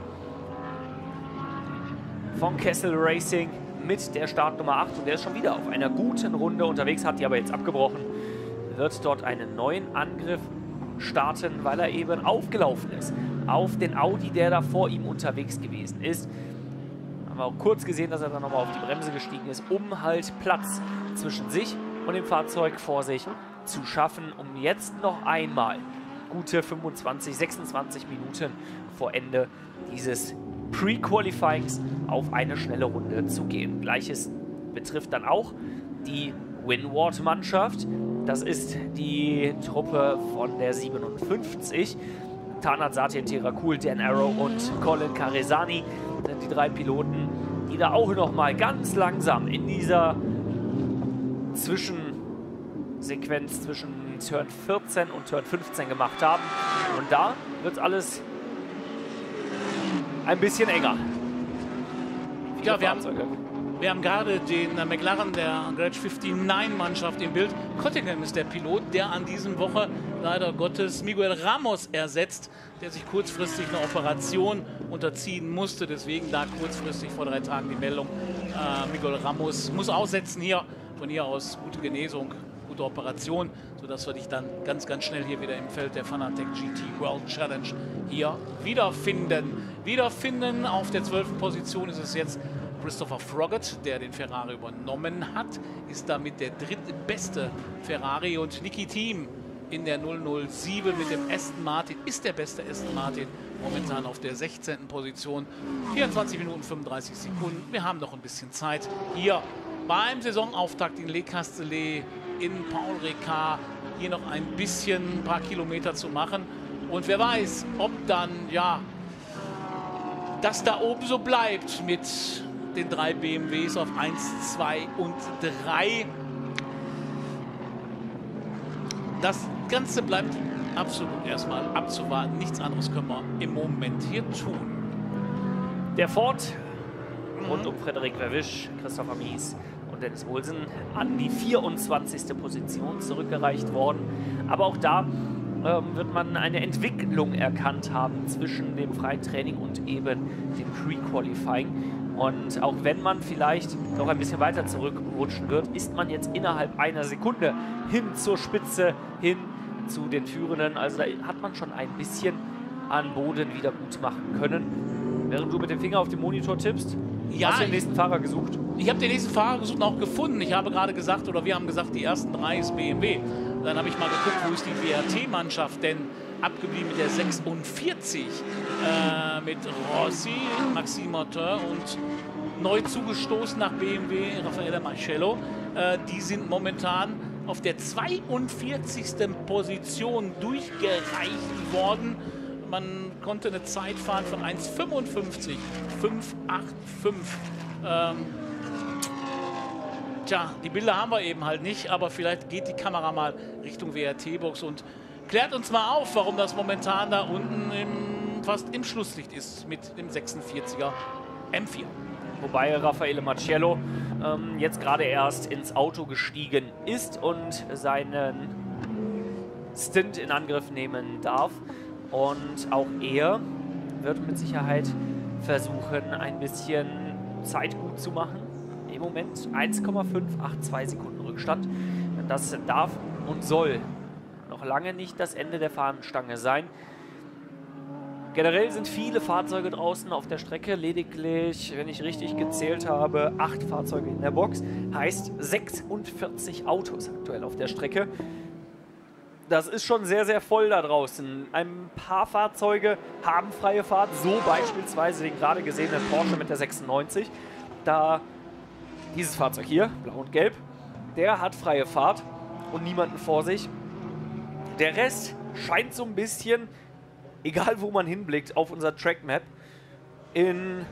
von Kessel Racing mit der Startnummer 8. Und der ist schon wieder auf einer guten Runde unterwegs, hat die aber jetzt abgebrochen. Wird dort einen neuen Angriff starten, weil er eben aufgelaufen ist auf den Audi, der da vor ihm unterwegs gewesen ist. Haben wir auch kurz gesehen, dass er dann nochmal auf die Bremse gestiegen ist, um halt Platz zwischen sich und dem Fahrzeug vor sich zu schaffen, um jetzt noch einmal gute 25, 26 Minuten vor Ende dieses Pre-Qualifyings auf eine schnelle Runde zu gehen. Gleiches betrifft dann auch die Winward-Mannschaft. Das ist die Truppe von der 57. Tanat Satin Tirakul, Dan Arrow und Colin Caresani sind die 3 Piloten, die da auch noch mal ganz langsam in dieser Zwischensequenz zwischen Turn 14 und Turn 15 gemacht haben. Und da wird alles ein bisschen enger. Ja, wir haben gerade den McLaren der Garage 59-Mannschaft im Bild. Cottingham ist der Pilot, der an diesem Woche leider Gottes Miguel Ramos ersetzt, der sich kurzfristig eine Operation unterziehen musste. Deswegen da kurzfristig vor 3 Tagen die Meldung, Miguel Ramos muss aussetzen hier. Von hier aus gute Genesung, gute Operation, sodass wir dich dann ganz, ganz schnell hier wieder im Feld der Fanatec GT World Challenge hier wiederfinden. Auf der 12. Position ist es jetzt Christopher Froggatt, der den Ferrari übernommen hat, ist damit der drittbeste Ferrari, und Niki Thiem in der 007 mit dem Aston Martin ist der beste Aston Martin, momentan auf der 16. Position. 24 Minuten 35 Sekunden. Wir haben noch ein bisschen Zeit hier beim Saisonauftakt in Les Castellets, in Paul Ricard, hier noch ein paar Kilometer zu machen. Und wer weiß, ob dann, ja, das da oben so bleibt mit den 3 BMWs auf 1, 2 und 3. Das Ganze bleibt absolut erstmal abzuwarten. Nichts anderes können wir im Moment hier tun. Der Ford rund um Frederik Verwisch, Christopher Mies und Dennis Olsen an die 24. Position zurückgereicht worden. Aber auch da wird man eine Entwicklung erkannt haben zwischen dem freien Training und eben dem Pre-Qualifying. Und auch wenn man vielleicht noch ein bisschen weiter zurückrutschen wird, ist man jetzt innerhalb einer Sekunde hin zur Spitze, hin zu den Führenden. Also da hat man schon ein bisschen an Boden wieder gut machen können. Während du mit dem Finger auf den Monitor tippst, ja, hast du den nächsten Fahrer gesucht? Ich habe den nächsten Fahrer gesucht und auch gefunden. Ich habe gerade gesagt, oder wir haben gesagt, die ersten 3 ist BMW. Dann habe ich mal geguckt, wo ist die WRT-Mannschaft denn abgeblieben mit der 46, mit Rossi, Maxime Martin und neu zugestoßen nach BMW, Raffaele Marcello. Die sind momentan auf der 42. Position durchgereicht worden. Man konnte eine Zeit fahren von 1,55, 5,85. Tja, die Bilder haben wir eben halt nicht, aber vielleicht geht die Kamera mal Richtung WRT-Box und klärt uns mal auf, warum das momentan da unten fast im Schlusslicht ist mit dem 46er M4. Wobei Raffaele Marcello jetzt gerade erst ins Auto gestiegen ist und seinen Stint in Angriff nehmen darf. Und auch er wird mit Sicherheit versuchen, ein bisschen Zeit gut zu machen. Im Moment 1,582 Sekunden Rückstand. Das darf und soll noch lange nicht das Ende der Fahnenstange sein. Generell sind viele Fahrzeuge draußen auf der Strecke, lediglich, wenn ich richtig gezählt habe, 8 Fahrzeuge in der Box, heißt 46 Autos aktuell auf der Strecke. Das ist schon sehr, sehr voll da draußen. Ein paar Fahrzeuge haben freie Fahrt, so beispielsweise den gerade gesehenen Porsche mit der 96. Da dieses Fahrzeug hier, blau und gelb, der hat freie Fahrt und niemanden vor sich. Der Rest scheint so ein bisschen, egal wo man hinblickt, auf unser Trackmap in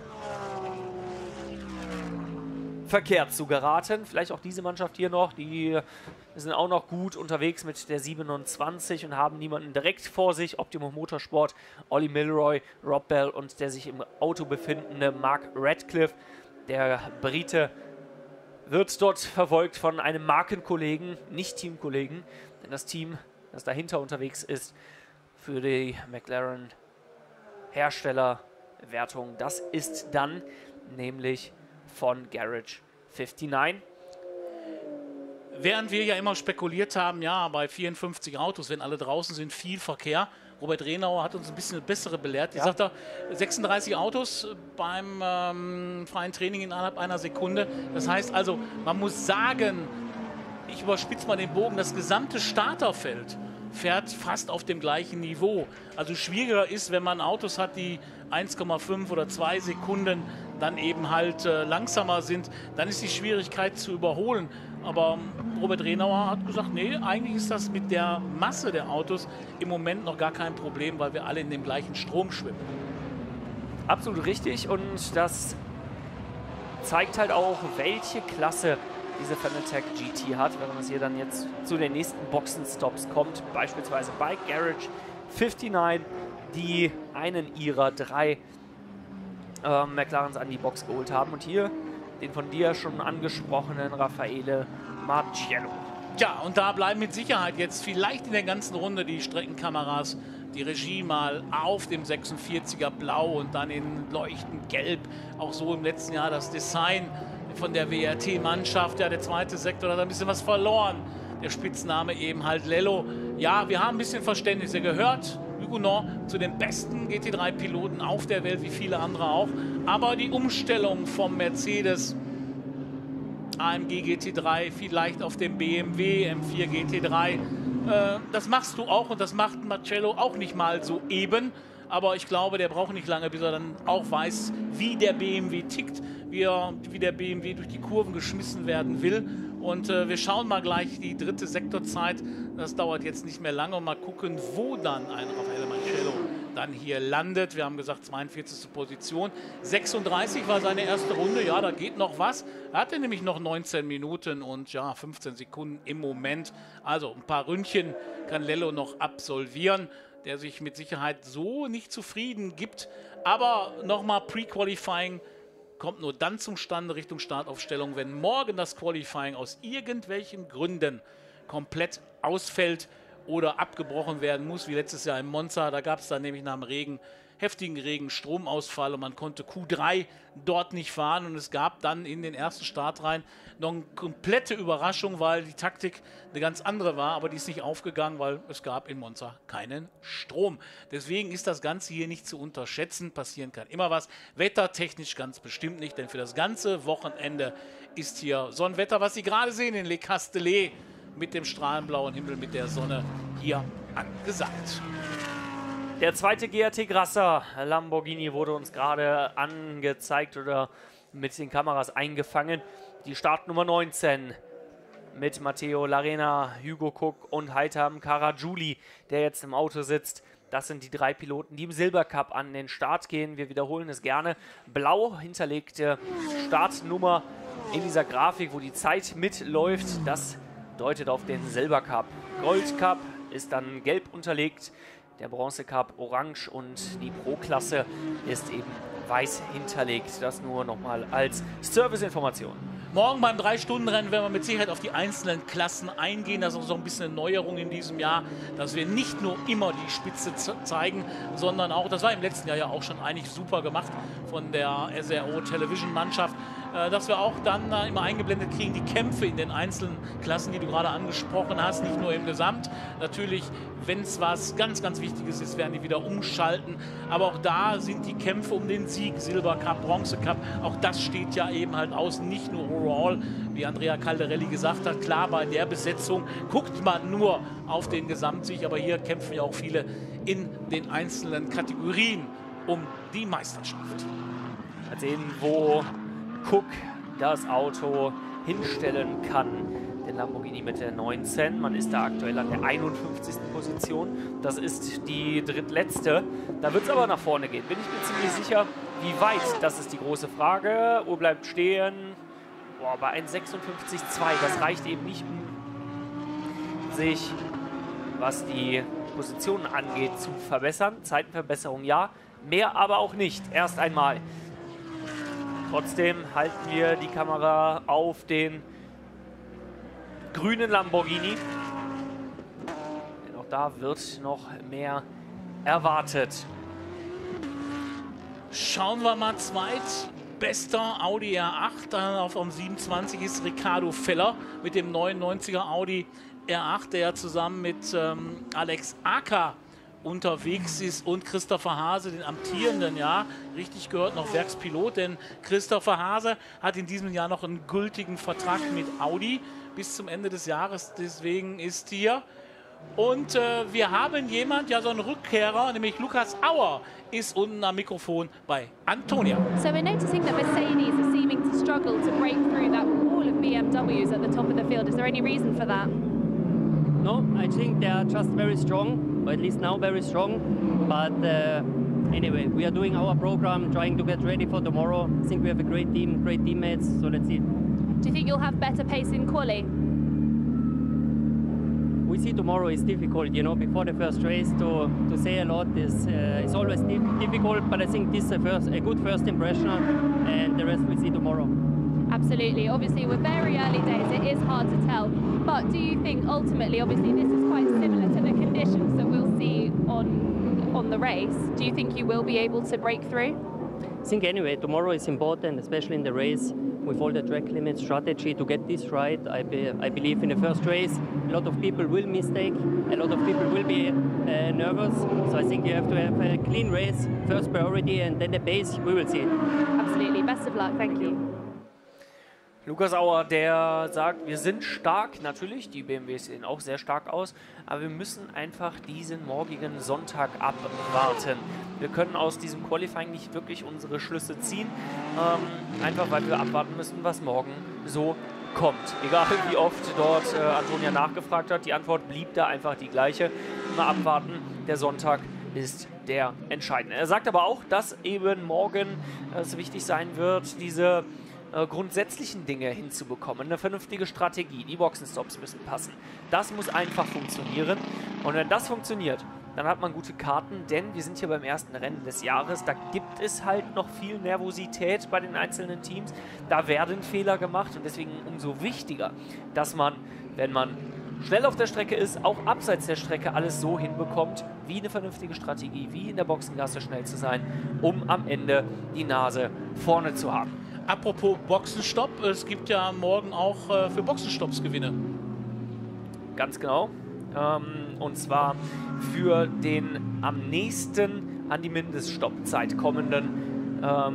Verkehr zu geraten. Vielleicht auch diese Mannschaft hier noch, die sind auch noch gut unterwegs mit der 27 und haben niemanden direkt vor sich. Optimum Motorsport, Ollie Milroy, Rob Bell und der sich im Auto befindende Mark Radcliffe. Der Brite wird dort verfolgt von einem Markenkollegen, nicht Teamkollegen, denn das Team, das dahinter unterwegs ist für die McLaren Herstellerwertung, das ist dann nämlich von Garage 59. Während wir ja immer spekuliert haben, ja, bei 54 Autos, wenn alle draußen sind, viel Verkehr. Robert Renauer hat uns ein bisschen eine bessere belehrt. Ich sagte, 36 Autos beim freien Training innerhalb einer Sekunde. Das heißt also, man muss sagen, ich überspitze mal den Bogen, das gesamte Starterfeld fährt fast auf dem gleichen Niveau. Also schwieriger ist, wenn man Autos hat, die 1,5 oder 2 Sekunden dann eben halt langsamer sind, dann ist die Schwierigkeit zu überholen. Aber Robert Renauer hat gesagt, nee, eigentlich ist das mit der Masse der Autos im Moment noch gar kein Problem, weil wir alle in dem gleichen Strom schwimmen. Absolut richtig, und das zeigt halt auch, welche Klasse diese Fanatec GT hat, wenn man hier dann jetzt zu den nächsten Boxenstops kommt, beispielsweise bei Garage 59, die einen ihrer 3 McLarens an die Box geholt haben. Und hier den von dir schon angesprochenen Raffaele Marcello. Ja, und da bleiben mit Sicherheit jetzt vielleicht in der ganzen Runde die Streckenkameras, die Regie mal auf dem 46er Blau und dann in leuchtend Gelb. Auch so im letzten Jahr das Design von der WRT-Mannschaft. Ja, der zweite Sektor hat ein bisschen was verloren. der Spitzname eben halt Lello. Ja, wir haben ein bisschen Verständnis. Er gehört, Huguenon, zu den besten GT3-Piloten auf der Welt, wie viele andere auch. Aber die Umstellung vom Mercedes AMG GT3, vielleicht auf dem BMW M4 GT3, das machst du auch und das macht Marcello auch nicht mal so eben. Aber ich glaube, der braucht nicht lange, bis er dann auch weiß, wie der BMW tickt, wie der BMW durch die Kurven geschmissen werden will. Und wir schauen mal gleich die dritte Sektorzeit. Das dauert jetzt nicht mehr lange. Und mal gucken, wo dann ein Raffaele Marcello dann hier landet. Wir haben gesagt 42. Position. 36 war seine erste Runde. Ja, da geht noch was. Er hatte nämlich noch 19 Minuten und ja, 15 Sekunden im Moment. Also ein paar Ründchen kann Lello noch absolvieren, der sich mit Sicherheit so nicht zufrieden gibt. Aber nochmal Pre-Qualifying kommt nur dann zum Stande Richtung Startaufstellung, wenn morgen das Qualifying aus irgendwelchen Gründen komplett ausfällt oder abgebrochen werden muss, wie letztes Jahr in Monza. Da gab es dann nämlich nach dem Regen, heftigen Regen, Stromausfall und man konnte Q3 dort nicht fahren. Und es gab dann in den ersten Startreihen noch eine komplette Überraschung, weil die Taktik eine ganz andere war, aber die ist nicht aufgegangen, weil es gab in Monza keinen Strom. Deswegen ist das Ganze hier nicht zu unterschätzen. Passieren kann immer was. Wettertechnisch ganz bestimmt nicht, denn für das ganze Wochenende ist hier Sonnenwetter, was Sie gerade sehen in Le Castellet, mit dem strahlenblauen Himmel, mit der Sonne hier angesagt. Der zweite GRT Grasser Lamborghini wurde uns gerade angezeigt oder mit den Kameras eingefangen. Die Startnummer 19 mit Matteo Larena, Hugo Cook und Haitham Caragiuli, der jetzt im Auto sitzt. Das sind die drei Piloten, die im Silbercup an den Start gehen. Wir wiederholen es gerne. Blau hinterlegte Startnummer in dieser Grafik, wo die Zeit mitläuft. Das deutet auf den Silbercup. Goldcup ist dann gelb unterlegt. Der Bronze Cup orange und die Pro-Klasse ist eben weiß hinterlegt. Das nur nochmal als Serviceinformation. Morgen beim 3-Stunden-Rennen werden wir mit Sicherheit auf die einzelnen Klassen eingehen. Das ist auch so ein bisschen eine Neuerung in diesem Jahr, dass wir nicht nur immer die Spitze zeigen, sondern auch, das war im letzten Jahr ja auch schon eigentlich super gemacht von der SRO-Television-Mannschaft, dass wir auch dann immer eingeblendet kriegen, die Kämpfe in den einzelnen Klassen, die du gerade angesprochen hast, nicht nur im Gesamt. Natürlich, wenn es was ganz, ganz Wichtiges ist, werden die wieder umschalten. Aber auch da sind die Kämpfe um den Sieg, Silbercup, Bronze Cup, auch das steht ja eben halt aus, nicht nur overall, wie Andrea Caldarelli gesagt hat. Klar, bei der Besetzung guckt man nur auf den Gesamtsieg, aber hier kämpfen ja auch viele in den einzelnen Kategorien um die Meisterschaft. Mal sehen, wo Cook das Auto hinstellen kann. Den Lamborghini mit der 19. Man ist da aktuell an der 51. Position. Das ist die drittletzte. Da wird es aber nach vorne gehen. Bin ich mir ziemlich sicher. Wie weit, das ist die große Frage. Uhr bleibt stehen. Boah, bei 1,56,2. Das reicht eben nicht, um sich, was die Positionen angeht, zu verbessern. Zeitenverbesserung ja, mehr aber auch nicht. Erst einmal. Trotzdem halten wir die Kamera auf den grünen Lamborghini. Denn auch da wird noch mehr erwartet. Schauen wir mal zweitbester Audi R8. Dann auf dem 27 ist Ricardo Feller mit dem 99er Audi R8, der zusammen mit Alex Acker unterwegs ist und Christopher Hase, den amtierenden, ja, richtig gehört, noch Werkspilot, denn Christopher Hase hat in diesem Jahr noch einen gültigen Vertrag mit Audi bis zum Ende des Jahres, deswegen ist hier. Und wir haben jemand, ja, so einen Rückkehrer, nämlich Lukas Auer, ist unten am Mikrofon bei Antonia. So we're noticing that Mercedes are seeming to struggle to break through that wall of BMWs at the top of the field. Is there any reason for that? No, I think they are just very strong, or at least now very strong. But anyway, we are doing our program, trying to get ready for tomorrow. I think we have a great team, great teammates, so let's see. Do you think you'll have better pace in quali? We see tomorrow is difficult, you know, before the first race to say a lot is always difficult, but I think this is a good first impression, and the rest we'll see tomorrow. Absolutely. Obviously, we're very early days. It is hard to tell. But do you think ultimately, obviously, this is quite similar to the conditions that we'll see on the race. Do you think you will be able to break through? I think anyway, tomorrow is important, especially in the race. with all the track limit strategy to get this right. I believe in the first race, a lot of people will mistake, a lot of people will be nervous. So I think you have to have a clean race, first priority, and then the pace, we will see. Absolutely. Best of luck. Thank you. Lukas Auer, der sagt, wir sind stark, natürlich, die BMWs sehen auch sehr stark aus, aber wir müssen einfach diesen morgigen Sonntag abwarten. Wir können aus diesem Qualifying nicht wirklich unsere Schlüsse ziehen, einfach weil wir abwarten müssen, was morgen so kommt. Egal wie oft dort Antonia nachgefragt hat, die Antwort blieb da einfach die gleiche. Mal abwarten, der Sonntag ist der entscheidende. Er sagt aber auch, dass eben morgen es wichtig sein wird, diese grundsätzlichen Dinge hinzubekommen. Eine vernünftige Strategie, die Boxenstops müssen passen. Das muss einfach funktionieren. Und wenn das funktioniert, dann hat man gute Karten, denn wir sind hier beim ersten Rennen des Jahres. Da gibt es halt noch viel Nervosität bei den einzelnen Teams. Da werden Fehler gemacht und deswegen umso wichtiger, dass man, wenn man schnell auf der Strecke ist, auch abseits der Strecke alles so hinbekommt, wie eine vernünftige Strategie, wie in der Boxengasse schnell zu sein, um am Ende die Nase vorne zu haben. Apropos Boxenstopp, es gibt ja morgen auch für Boxenstopps Gewinne. Ganz genau. Und zwar für den am nächsten an die Mindeststoppzeit kommenden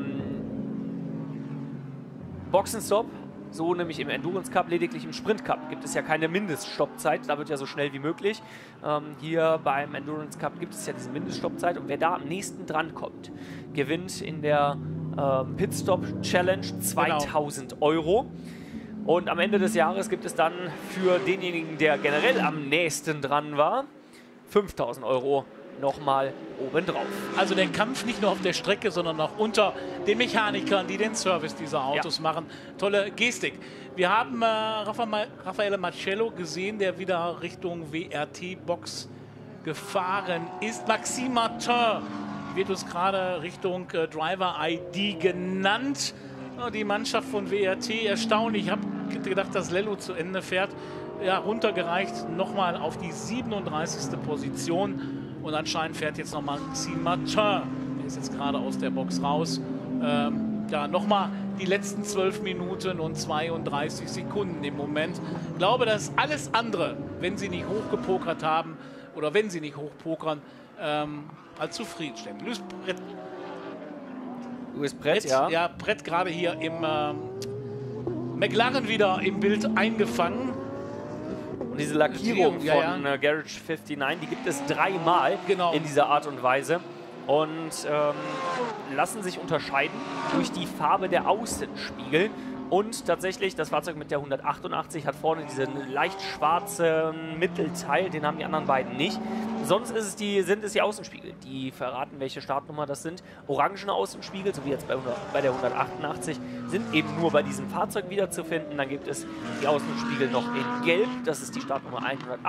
Boxenstopp. So nämlich im Endurance Cup, lediglich im Sprint Cup gibt es ja keine Mindeststoppzeit, da wird ja so schnell wie möglich. Hier beim Endurance Cup gibt es ja diese Mindeststoppzeit und wer da am nächsten dran kommt, gewinnt in der Pitstop Challenge 2000 Euro. Und am Ende des Jahres gibt es dann für denjenigen, der generell am nächsten dran war, 5000 Euro nochmal obendrauf. Also der Kampf nicht nur auf der Strecke, sondern auch unter den Mechanikern, die den Service dieser Autos machen. Tolle Gestik. Wir haben Raffaele Marcello gesehen, der wieder Richtung WRT-Box gefahren ist. Maxime Martin wird uns gerade Richtung Driver-ID genannt. Die Mannschaft von WRT, erstaunlich. Ich habe gedacht, dass Lello zu Ende fährt. Ja, runtergereicht nochmal auf die 37. Position. Und anscheinend fährt jetzt nochmal Maxime Martin. Der ist jetzt gerade aus der Box raus. Ja, nochmal die letzten 12 Minuten und 32 Sekunden im Moment. Ich glaube, dass alles andere, wenn sie nicht hochgepokert haben oder wenn sie nicht hochpokern, als zufriedenstellend. Luis Brett, ja. Ja, Brett gerade hier im McLaren wieder im Bild eingefangen. Und diese Lackierung von Garage 59, die gibt es dreimal in dieser Art und Weise. Und lassen sich unterscheiden durch die Farbe der Außenspiegel. Und tatsächlich, das Fahrzeug mit der 188 hat vorne diesen leicht schwarzen Mittelteil, den haben die anderen beiden nicht. Sonst ist es sind es die Außenspiegel, die verraten, welche Startnummer das sind. Orangene Außenspiegel, so wie jetzt bei der 188, sind eben nur bei diesem Fahrzeug wiederzufinden. Dann gibt es die Außenspiegel noch in Gelb, das ist die Startnummer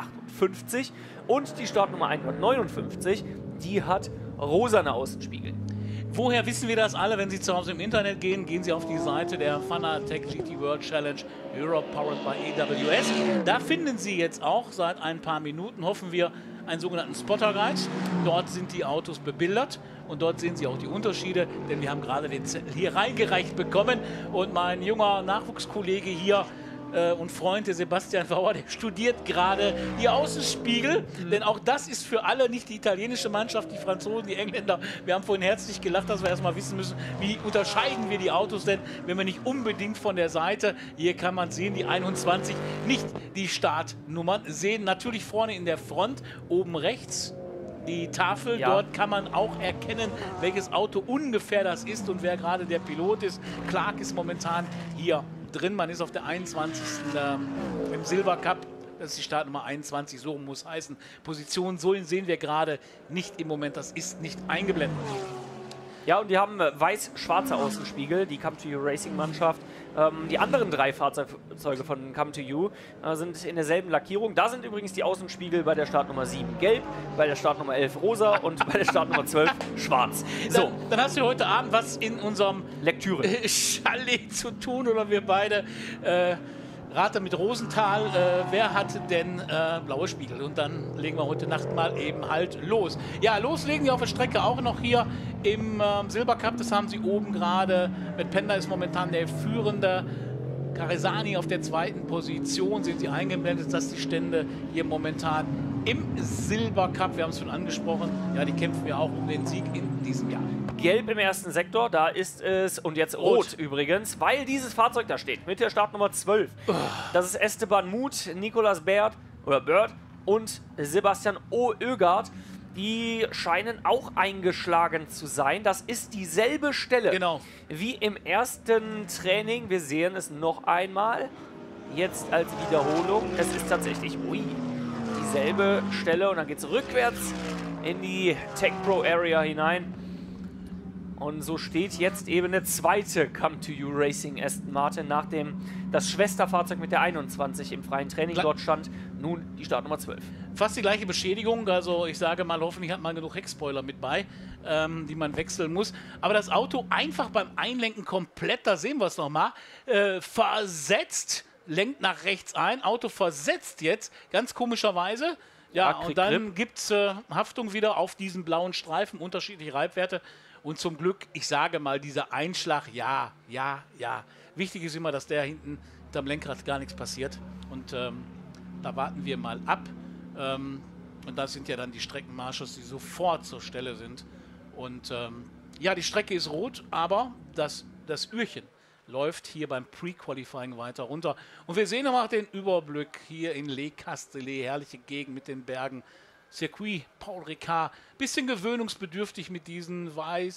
158. Und die Startnummer 159, die hat rosane Außenspiegel. Woher wissen wir das alle? Wenn Sie zu Hause im Internet gehen, gehen Sie auf die Seite der Fanatec GT World Challenge Europe powered by AWS. Da finden Sie jetzt auch seit ein paar Minuten, hoffen wir, einen sogenannten Spotter Guide. Dort sind die Autos bebildert und dort sehen Sie auch die Unterschiede, denn wir haben gerade den Zettel hier reingereicht bekommen und mein junger Nachwuchskollege hier und Freund, der Sebastian Bauer, der studiert gerade die Außenspiegel, denn auch das ist für alle, nicht die italienische Mannschaft, die Franzosen, die Engländer. Wir haben vorhin herzlich gelacht, dass wir erstmal wissen müssen, wie unterscheiden wir die Autos denn, wenn wir nicht unbedingt von der Seite, hier kann man sehen, die 21, nicht die Startnummern sehen. Natürlich vorne in der Front, oben rechts, die Tafel, dort kann man auch erkennen, welches Auto ungefähr das ist und wer gerade der Pilot ist. Clark ist momentan hier drin, man ist auf der 21. Im Silver Cup, das ist die Startnummer 21, so muss heißen. Position, so sehen wir gerade nicht im Moment, das ist nicht eingeblendet. Ja, und die haben weiß-schwarze Außenspiegel, die Come2U Racing-Mannschaft. Die anderen drei Fahrzeuge von Come2U sind in derselben Lackierung. Da sind übrigens die Außenspiegel bei der Startnummer 7 gelb, bei der Startnummer 11 rosa und bei der Startnummer 12 schwarz. So. Dann hast du heute Abend was in unserem Lektüre Chalet zu tun, oder wir beide Rate mit Rosenthal, wer hatte denn blaue Spiegel? Und dann legen wir heute Nacht mal eben halt los. Ja, loslegen wir auf der Strecke auch noch hier im Silbercup. Das haben sie oben gerade. Mit Penda ist momentan der Führende. Karesani auf der zweiten Position. Sehen Sie eingeblendet, dass die Stände hier momentan im Silbercup, wir haben es schon angesprochen, ja, die kämpfen ja auch um den Sieg in diesem Jahr. Gelb im ersten Sektor, da ist es, und jetzt rot übrigens, weil dieses Fahrzeug da steht, mit der Startnummer 12. Das ist Esteban Muth, Nicolas Bird und Sebastian Oegaard. Die scheinen auch eingeschlagen zu sein. Das ist dieselbe Stelle wie im ersten Training. Wir sehen es noch einmal, jetzt als Wiederholung. Es ist tatsächlich dieselbe Stelle und dann geht es rückwärts in die Tech Pro Area hinein. Und so steht jetzt eben eine zweite Come to You Racing Aston Martin, nachdem das Schwesterfahrzeug mit der 21 im freien Training dort stand, nun die Startnummer 12. Fast die gleiche Beschädigung, also ich sage mal, hoffentlich hat man genug Heckspoiler mit bei, die man wechseln muss. Aber das Auto einfach beim Einlenken komplett, da sehen wir es nochmal, versetzt, lenkt nach rechts ein, Auto versetzt jetzt, ganz komischerweise. Ja, und dann gibt es Haftung wieder auf diesen blauen Streifen, unterschiedliche Reibwerte. Und zum Glück, ich sage mal, dieser Einschlag, ja. Wichtig ist immer, dass der hinten hinterm Lenkrad gar nichts passiert. Und da warten wir mal ab. Und das sind ja dann die Streckenmarschers, die sofort zur Stelle sind. Und ja, die Strecke ist rot, aber das Ührchen läuft hier beim Pre-Qualifying weiter runter. Und wir sehen nochmal den Überblick hier in Les Castellets, herrliche Gegend mit den Bergen. Circuit Paul Ricard, bisschen gewöhnungsbedürftig mit diesen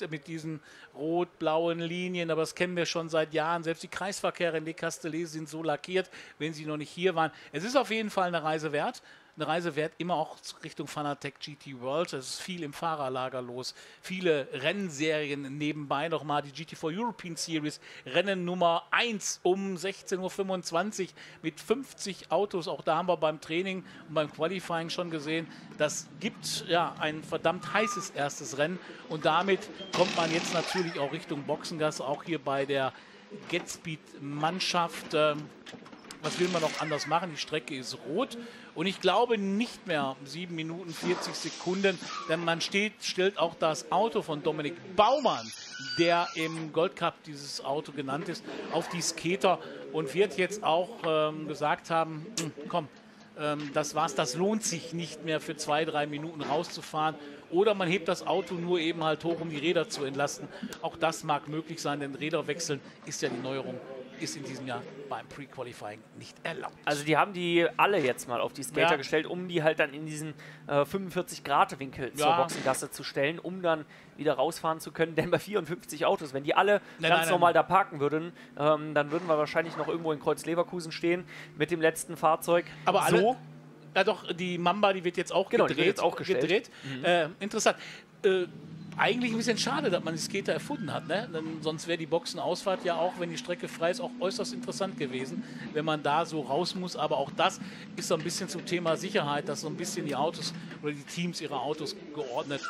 rot-blauen Linien, aber das kennen wir schon seit Jahren. Selbst die Kreisverkehre in Les Castellets sind so lackiert, wenn sie noch nicht hier waren. Es ist auf jeden Fall eine Reise wert. Eine Reise wert, immer auch Richtung Fanatec GT World. Es ist viel im Fahrerlager los. Viele Rennserien nebenbei nochmal. Die GT4 European Series, Rennen Nummer 1 um 16:25 Uhr mit 50 Autos. Auch da haben wir beim Training und beim Qualifying schon gesehen, das gibt ja ein verdammt heißes erstes Rennen. Und damit kommt man jetzt natürlich auch Richtung Boxengasse, auch hier bei der GetSpeed-Mannschaft. Was will man noch anders machen? Die Strecke ist rot und ich glaube nicht mehr 7 Minuten 40 Sekunden, denn man stellt auch das Auto von Dominik Baumann, der im Gold Cup dieses Auto genannt ist, auf die Skater und wird jetzt auch gesagt haben, komm, das war's, das lohnt sich nicht mehr für 2-3 Minuten rauszufahren. Oder man hebt das Auto nur eben halt hoch, um die Räder zu entlasten. Auch das mag möglich sein, denn Räder wechseln ist ja die Neuerung, ist in diesem Jahr beim Pre-Qualifying nicht erlaubt. Also die haben die alle jetzt mal auf die Skater gestellt, um die halt dann in diesen 45-Grad-Winkel zur Boxengasse zu stellen, um dann wieder rausfahren zu können. Denn bei 54 Autos, wenn die alle ganz normal da parken würden, dann würden wir wahrscheinlich noch irgendwo in Kreuz-Leverkusen stehen mit dem letzten Fahrzeug. Aber alle, ja doch, die Mamba, die wird jetzt auch gedreht. Die wird jetzt auch gedreht. Interessant. Eigentlich ein bisschen schade, dass man die Skater erfunden hat, ne? Denn sonst wäre die Boxenausfahrt ja auch, wenn die Strecke frei ist, auch äußerst interessant gewesen, wenn man da so raus muss. Aber auch das ist so ein bisschen zum Thema Sicherheit, dass so ein bisschen die Autos oder die Teams ihre Autos geordnet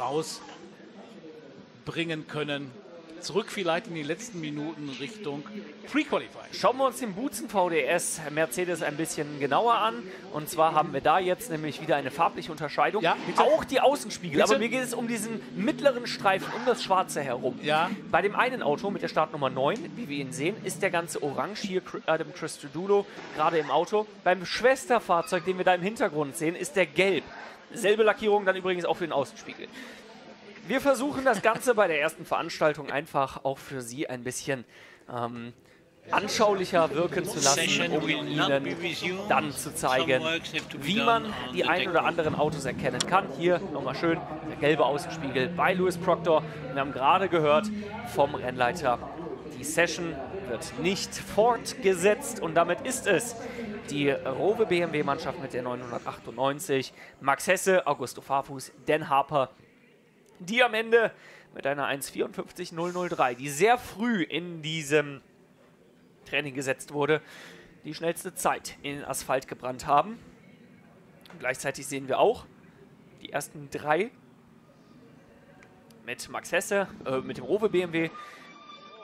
rausbringen können. Zurück vielleicht in die letzten Minuten Richtung Pre-Qualifying. Schauen wir uns den Butzen VDS Mercedes ein bisschen genauer an. Und zwar haben wir da jetzt nämlich wieder eine farbliche Unterscheidung. Ja, auch die Außenspiegel. Aber mir geht es um diesen mittleren Streifen, um das Schwarze herum. Ja. Bei dem einen Auto mit der Startnummer 9, wie wir ihn sehen, ist der ganze orange. Hier Adam Christodoulou gerade im Auto. Beim Schwesterfahrzeug, den wir da im Hintergrund sehen, ist der gelb. Selbe Lackierung dann übrigens auch für den Außenspiegel. Wir versuchen das Ganze bei der ersten Veranstaltung einfach auch für Sie ein bisschen anschaulicher wirken zu lassen, um Ihnen dann zu zeigen, wie man die ein oder anderen Autos erkennen kann. Hier nochmal schön der gelbe Außenspiegel bei Lewis Proctor. Wir haben gerade gehört vom Rennleiter, die Session wird nicht fortgesetzt und damit ist es die Rowe BMW-Mannschaft mit der 998, Max Hesse, Augusto Farfus, Dan Harper, die am Ende mit einer 1:54.003, die sehr früh in diesem Training gesetzt wurde, die schnellste Zeit in den Asphalt gebrannt haben. Und gleichzeitig sehen wir auch die ersten 3 mit Max Hesse, mit dem Rowe BMW,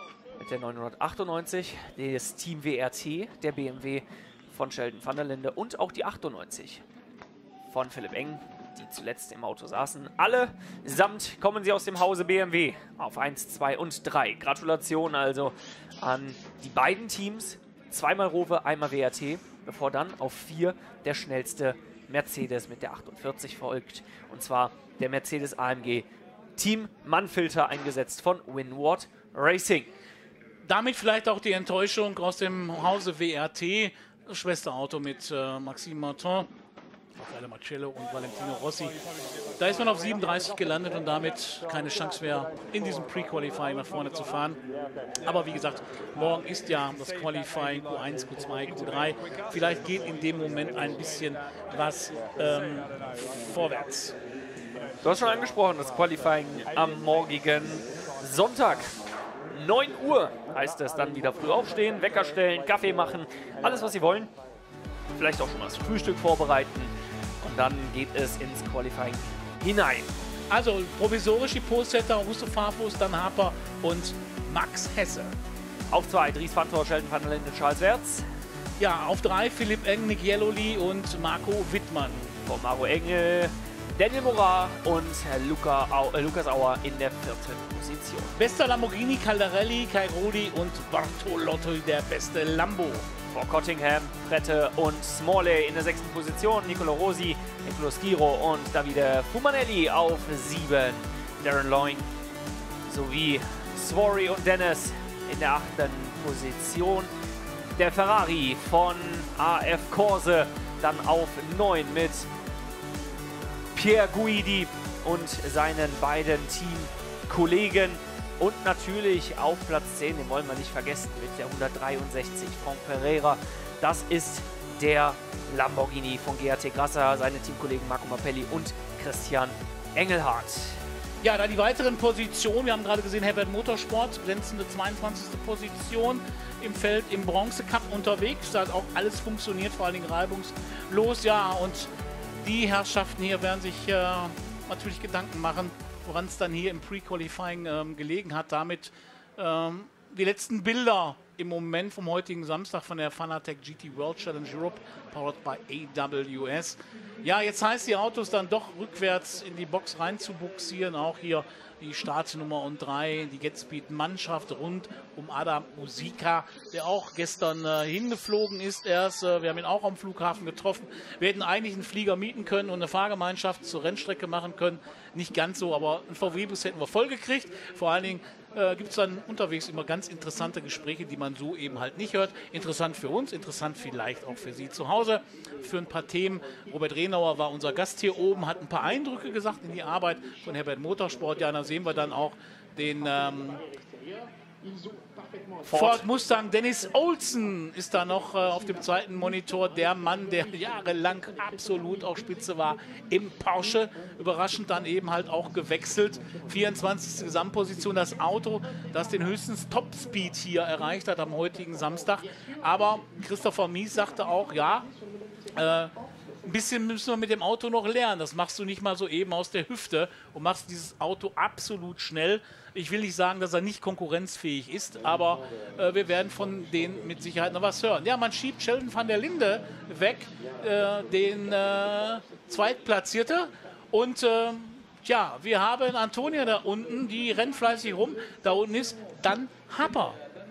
mit der 998, das Team WRT, der BMW von Sheldon van der Linde und auch die 98 von Philipp Eng, die zuletzt im Auto saßen. Allesamt kommen sie aus dem Hause BMW auf 1, 2 und 3. Gratulation also an die beiden Teams. Zweimal Rowe, einmal WRT, bevor dann auf 4 der schnellste Mercedes mit der 48 folgt. Und zwar der Mercedes AMG Team Mannfilter, eingesetzt von Winward Racing. Damit vielleicht auch die Enttäuschung aus dem Hause WRT. Schwesterauto mit Maxime Martin, Raffaele Marcello und Valentino Rossi. Da ist man auf 37 gelandet und damit keine Chance mehr, in diesem Pre-Qualifying nach vorne zu fahren. Aber wie gesagt, morgen ist ja das Qualifying Q1, Q2, Q3. Vielleicht geht in dem Moment ein bisschen was vorwärts. Du hast schon angesprochen, das Qualifying am morgigen Sonntag. 9 Uhr heißt es dann wieder früh aufstehen, Wecker stellen, Kaffee machen, alles was Sie wollen. Vielleicht auch schon mal das Frühstück vorbereiten und dann geht es ins Qualifying hinein. Also provisorisch die Pole-Setter, Augusto Farfus, dann Harper und Max Hesse. Auf 2 Dries van Tor, Sheldon van der Linde, Charles Wertz. Ja, auf 3 Philipp Eng, Nick Jelloli und Marco Wittmann. Von Maro Engel, Daniel Morar und Lukas Auer in der 4. Position. Bester Lamborghini, Caldarelli, Kai Rudi und Bartolotto, der beste Lambo. Vor Cottingham, Prette und Smalley in der 6. Position. Nicolo Rosi, Nicolo Schiro und Davide Fumanelli auf 7. Darren Loing sowie Sworry und Dennis in der 8. Position. Der Ferrari von AF Corse dann auf 9 mit Pierre Guidi und seinen beiden Teamkollegen. Und natürlich auf Platz 10, den wollen wir nicht vergessen, mit der 163 Franck Pereira. Das ist der Lamborghini von GAT Grasser, seine Teamkollegen Marco Mappelli und Christian Engelhardt. Ja, dann die weiteren Positionen. Wir haben gerade gesehen, Herbert Motorsport, glänzende 22. Position im Feld im Bronze Cup unterwegs. Da hat auch alles funktioniert, vor allen Dingen reibungslos. Ja, und die Herrschaften hier werden sich natürlich Gedanken machen, woran es dann hier im Pre-Qualifying gelegen hat. Damit die letzten Bilder im Moment vom heutigen Samstag von der Fanatec GT World Challenge Europe, powered by AWS. Ja, jetzt heißt die Autos dann doch rückwärts in die Box rein zu buxieren. Auch hier die Startnummer und 3, die GetSpeed-Mannschaft rund um Adam Usika, der auch gestern hingeflogen ist erst. Wir haben ihn auch am Flughafen getroffen. Wir hätten eigentlich einen Flieger mieten können und eine Fahrgemeinschaft zur Rennstrecke machen können. Nicht ganz so, aber einen VW-Bus hätten wir voll gekriegt. Vor allen Dingen gibt es dann unterwegs immer ganz interessante Gespräche, die man so eben halt nicht hört. Interessant für uns, interessant vielleicht auch für Sie zu Hause, für ein paar Themen. Robert Renauer war unser Gast hier oben, hat ein paar Eindrücke gesagt in die Arbeit von Herbert Motorsport. Ja, da sehen wir dann auch den Ford Mustang. Dennis Olsen ist da noch auf dem zweiten Monitor, der Mann, der jahrelang absolut auch Spitze war im Porsche. Überraschend dann eben halt auch gewechselt. 24. Gesamtposition, das Auto, das den höchsten Topspeed hier erreicht hat am heutigen Samstag. Aber Christopher Mies sagte auch, ja, ein bisschen müssen wir mit dem Auto noch lernen. Das machst du nicht mal so eben aus der Hüfte und machst dieses Auto absolut schnell. Ich will nicht sagen, dass er nicht konkurrenzfähig ist, aber wir werden von denen mit Sicherheit noch was hören. Ja, man schiebt Sheldon van der Linde weg, den Zweitplatzierte. Und ja, wir haben Antonia da unten, die rennt fleißig rum. Da unten ist dann Harper.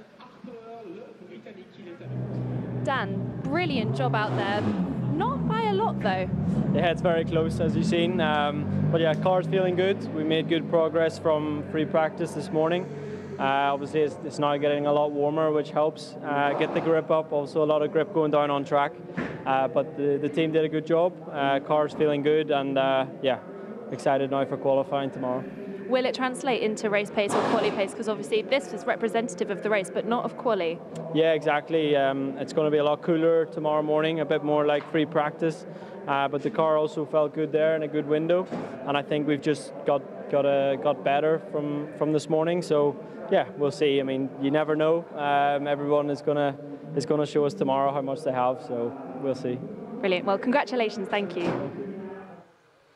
Dan, brilliant job out there. Not by a lot though. Yeah, it's very close as you've seen. But yeah, car's feeling good. We made good progress from free practice this morning. Obviously, it's now getting a lot warmer, which helps get the grip up. Also, a lot of grip going down on track. But the team did a good job. Car's feeling good, and yeah, excited now for qualifying tomorrow. Will it translate into race pace or quali pace? Because obviously this is representative of the race, but not of quali. Yeah, exactly. It's going to be a lot cooler tomorrow morning, a bit more like free practice. But the car also felt good there in a good window, and I think we've just got better from this morning. So yeah, we'll see. I mean, you never know. Everyone is gonna show us tomorrow how much they have. So we'll see. Brilliant. Well, congratulations. Thank you.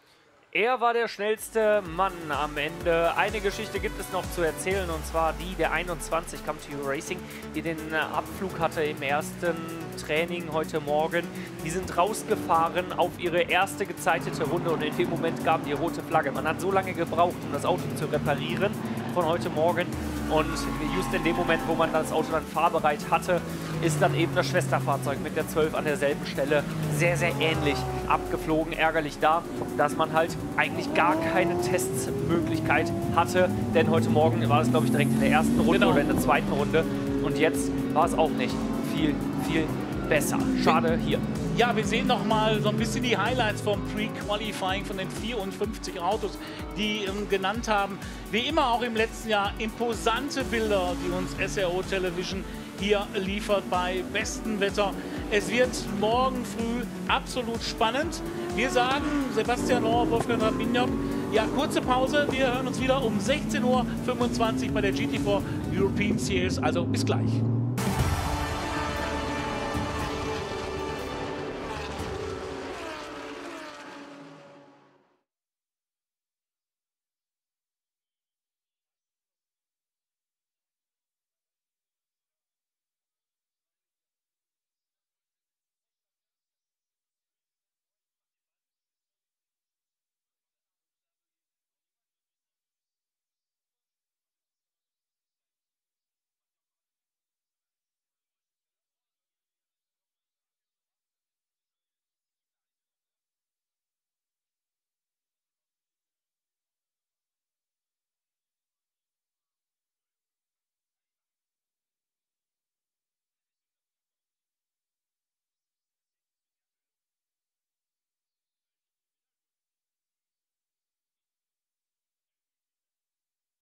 Er war der schnellste Mann am Ende. Eine Geschichte gibt es noch zu erzählen, und zwar die der 21 Come to You Racing, die den Abflug hatte im ersten Training heute Morgen. Die sind rausgefahren auf ihre erste gezeitete Runde und in dem Moment gab die rote Flagge. Man hat so lange gebraucht, um das Auto zu reparieren von heute Morgen, und just in dem Moment, wo man das Auto dann fahrbereit hatte, ist dann eben das Schwesterfahrzeug mit der 12 an derselben Stelle sehr, sehr ähnlich abgeflogen. Ärgerlich da, dass man halt eigentlich gar keine Testmöglichkeit hatte, denn heute Morgen war es, glaube ich, direkt in der ersten Runde oder in der zweiten Runde, und jetzt war es auch nicht viel besser. Schade hier. Ja, wir sehen noch mal so ein bisschen die Highlights vom Pre-Qualifying von den 54 Autos, die genannt haben. Wie immer auch im letzten Jahr imposante Bilder, die uns SRO Television hier liefert bei bestem Wetter. Es wird morgen früh absolut spannend. Wir sagen, Sebastian Lohr, Wolfgang Rabinjok, ja, kurze Pause. Wir hören uns wieder um 16:25 Uhr bei der GT4 European Series. Also bis gleich.